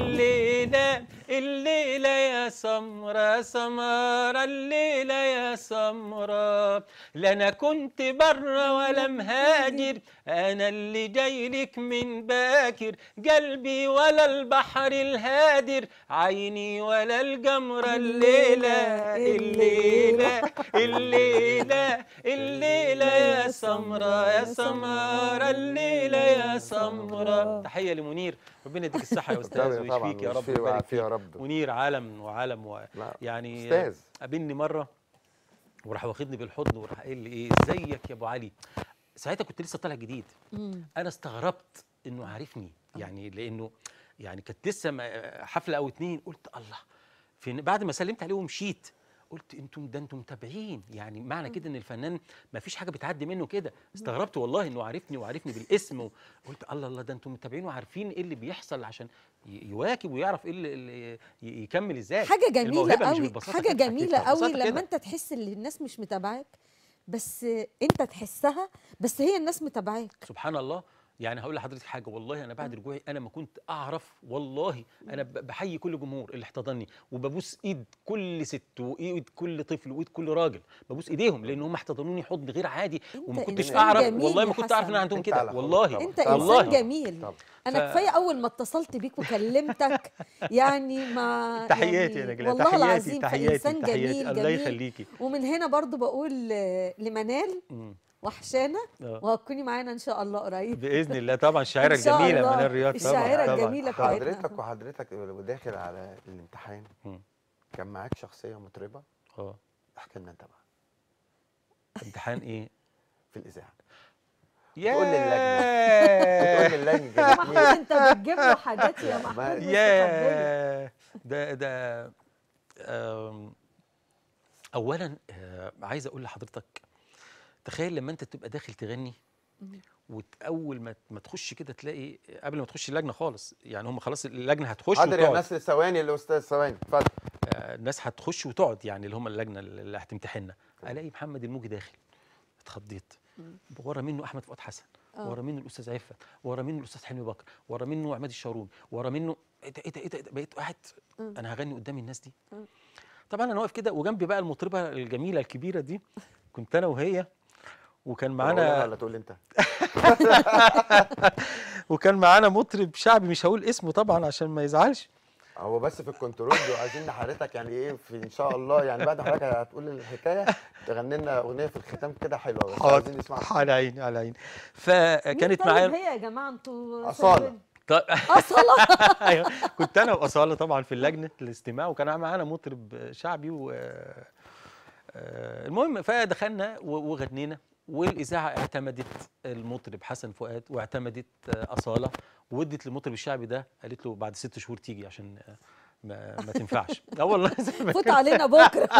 الليلة الليلة يا سمرة سمرة الليلة يا سمرة لا أنا كنت برا ولا مهاجر أنا اللي جاي لك من باكر قلبي ولا البحر الهادر عيني ولا الجمرة الليلة الليلة الليلة الليلة يا سمرة يا سمرة الليلة يا سمرة. تحية لمنير، ربنا يديك الصحة يا أستاذ ويشفيك يا رب ويبارك فيك يا رب. منير عالم يعني أستاذ قابلني مرة وراح واخدني بالحضن وراح قايل لي ايه ازيك يا ابو علي. ساعتها كنت لسه طالع جديد. انا استغربت انه عارفني يعني، لانه يعني كانت لسه حفله او اتنين. قلت الله، بعد ما سلمت عليه ومشيت قلت انتم متابعين، يعني معنى كده ان الفنان ما فيش حاجه بتعدي منه كده. استغربت والله انه عارفني وعارفني بالاسم قلت الله ده انتم متابعين وعارفين ايه اللي بيحصل عشان يواكب ويعرف ايه اللي يكمل ازاي. حاجه جميله قوي، حاجه جميله قوي لما كده. انت تحس ان الناس مش متابعاك بس انت تحسها، بس هي الناس متابعاك. سبحان الله. يعني هقول لحضرتك حاجه، والله انا بعد رجوعي انا ما كنت اعرف، والله انا بحيي كل جمهور اللي احتضنني وببوس ايد كل ست وايد كل طفل وايد كل راجل، ببوس ايديهم لان هم احتضنوني حضن غير عادي وما كنتش اعرف، والله ما كنت اعرف ان عندهم كده والله. انت انسان جميل. انا كفايه اول ما اتصلت بيك وكلمتك يعني مع تحياتي يا نجلاء، والله العظيم انسان جميل الله يخليكي. ومن هنا برضو بقول لمنال وحشانه وهتكوني معانا ان شاء الله قريب باذن الله. طبعا الشاعره الجميله منال رياض، الشاعره الجميله بتاعتنا. وحضرتك داخل على الامتحان كان معاك شخصيه مطربه. احكي لنا انت بقى امتحان ايه في الاذاعه. تقول للجنه محمود انت بتجيب له حاجات يا محمود. ده اولا عايز اقول لحضرتك، تخيل لما انت تبقى داخل تغني واول ما تخش كده تلاقي قبل ما تخش اللجنه خالص، يعني هم خلاص اللجنه هتخش حاضر يا ناس ثواني الاستاذ ثواني اتفضل. الناس هتخش وتقعد يعني اللي هم اللجنه اللي هتمتحننا. الاقي محمد الموجي داخل، اتخضيت. ورا منه احمد فؤاد حسن، ورا منه الاستاذ عفت، ورا منه الاستاذ حلمي بكر، ورا منه عماد الشاروني، ورا منه ايه ده بقيت قاعد انا هغني قدام الناس دي. طبعا انا واقف كده وجنبي بقى المطربه الجميله الكبيره دي، كنت انا وهي وكان معانا ولا تقول انت وكان معانا مطرب شعبي مش هقول اسمه طبعا عشان ما يزعلش. هو بس في الكنترول وعايزين حضرتك يعني ايه في ان شاء الله يعني بعد حضرتك هتقول الحكايه تغني لنا اغنيه في الختام كده حلوه بس عايزين نسمعها. على عيني على عيني. فكانت معايا هي يا جماعه انتوا اصاله. اصاله. ايوه كنت انا واصاله طبعا في لجنه الاستماع وكان معانا مطرب شعبي المهم فدخلنا وغنينا والاذاعه اعتمدت المطرب حسن فؤاد واعتمدت اصاله وادت للمطرب الشعبي ده قالت له بعد 6 شهور تيجي عشان ما تنفعش. والله فوت علينا بكره.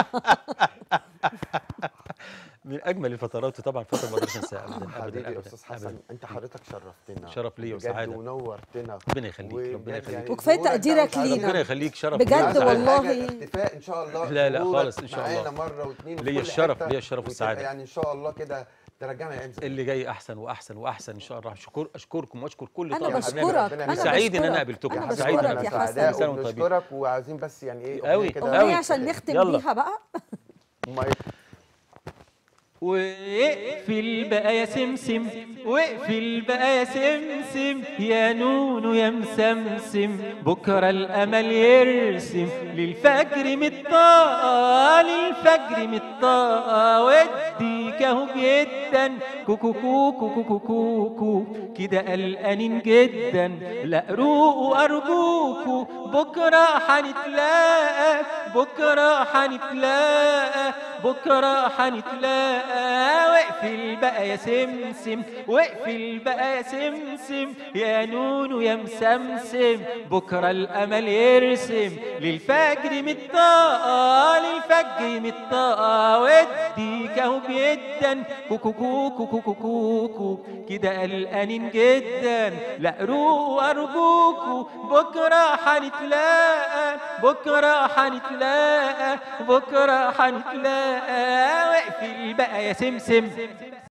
من اجمل الفترات طبعا فتره ما اقدرش انساها ابدا. حبيبي يا استاذ حسن انت حضرتك شرفتنا. شرف ليا وسعاده ونورتنا. ربنا يخليك ربنا يخليك. وكفايه تقديرك لينا. ربنا يخليك شرف بجد والله. اختفاء ان شاء الله. لا خالص ان شاء الله. معانا مره واثنين ليا الشرف والسعاده. يعني ان شاء الله كده ترجعنا ايام اللي جاي احسن واحسن واحسن ان شاء الله. اشكركم واشكر كل انا بشكرك. سعيد ان انا قابلتكم. انا بشكرك يا حسن. بشكرك وعايزين بس يعني ايه قوي اغنيه عشان نختم بيها بقى. واقفل بقى يا سمسم، واقفل بقى يا سمسم، يا نونو يا مسمسم، بكرة الأمل يرسم للفجر مطاقة، للفجر مطاقة، وديك اهو جدا كوكو كوكو كوكو كوكو كده قلقانين جدا، لا روقوا أرجوكوا بكرة هنتلاقى، بكرة هنتلاقى، بكرة هنتلاقى. واقفل بقى يا سمسم، واقفل بقى يا سمسم، يا نونو يا مسمسم، بكرة الأمل يرسم للفجر مطاقة، للفجر مطاقة، وديك اهو جدا كوكو كوكو كوكو كوكو كده قلقانين جدا، لا روقوا أرجوكوا بكرة هنتلاقى، بكرة هنتلاقى، بكرة هنتلاقى. واقفل بقى يا سمسم،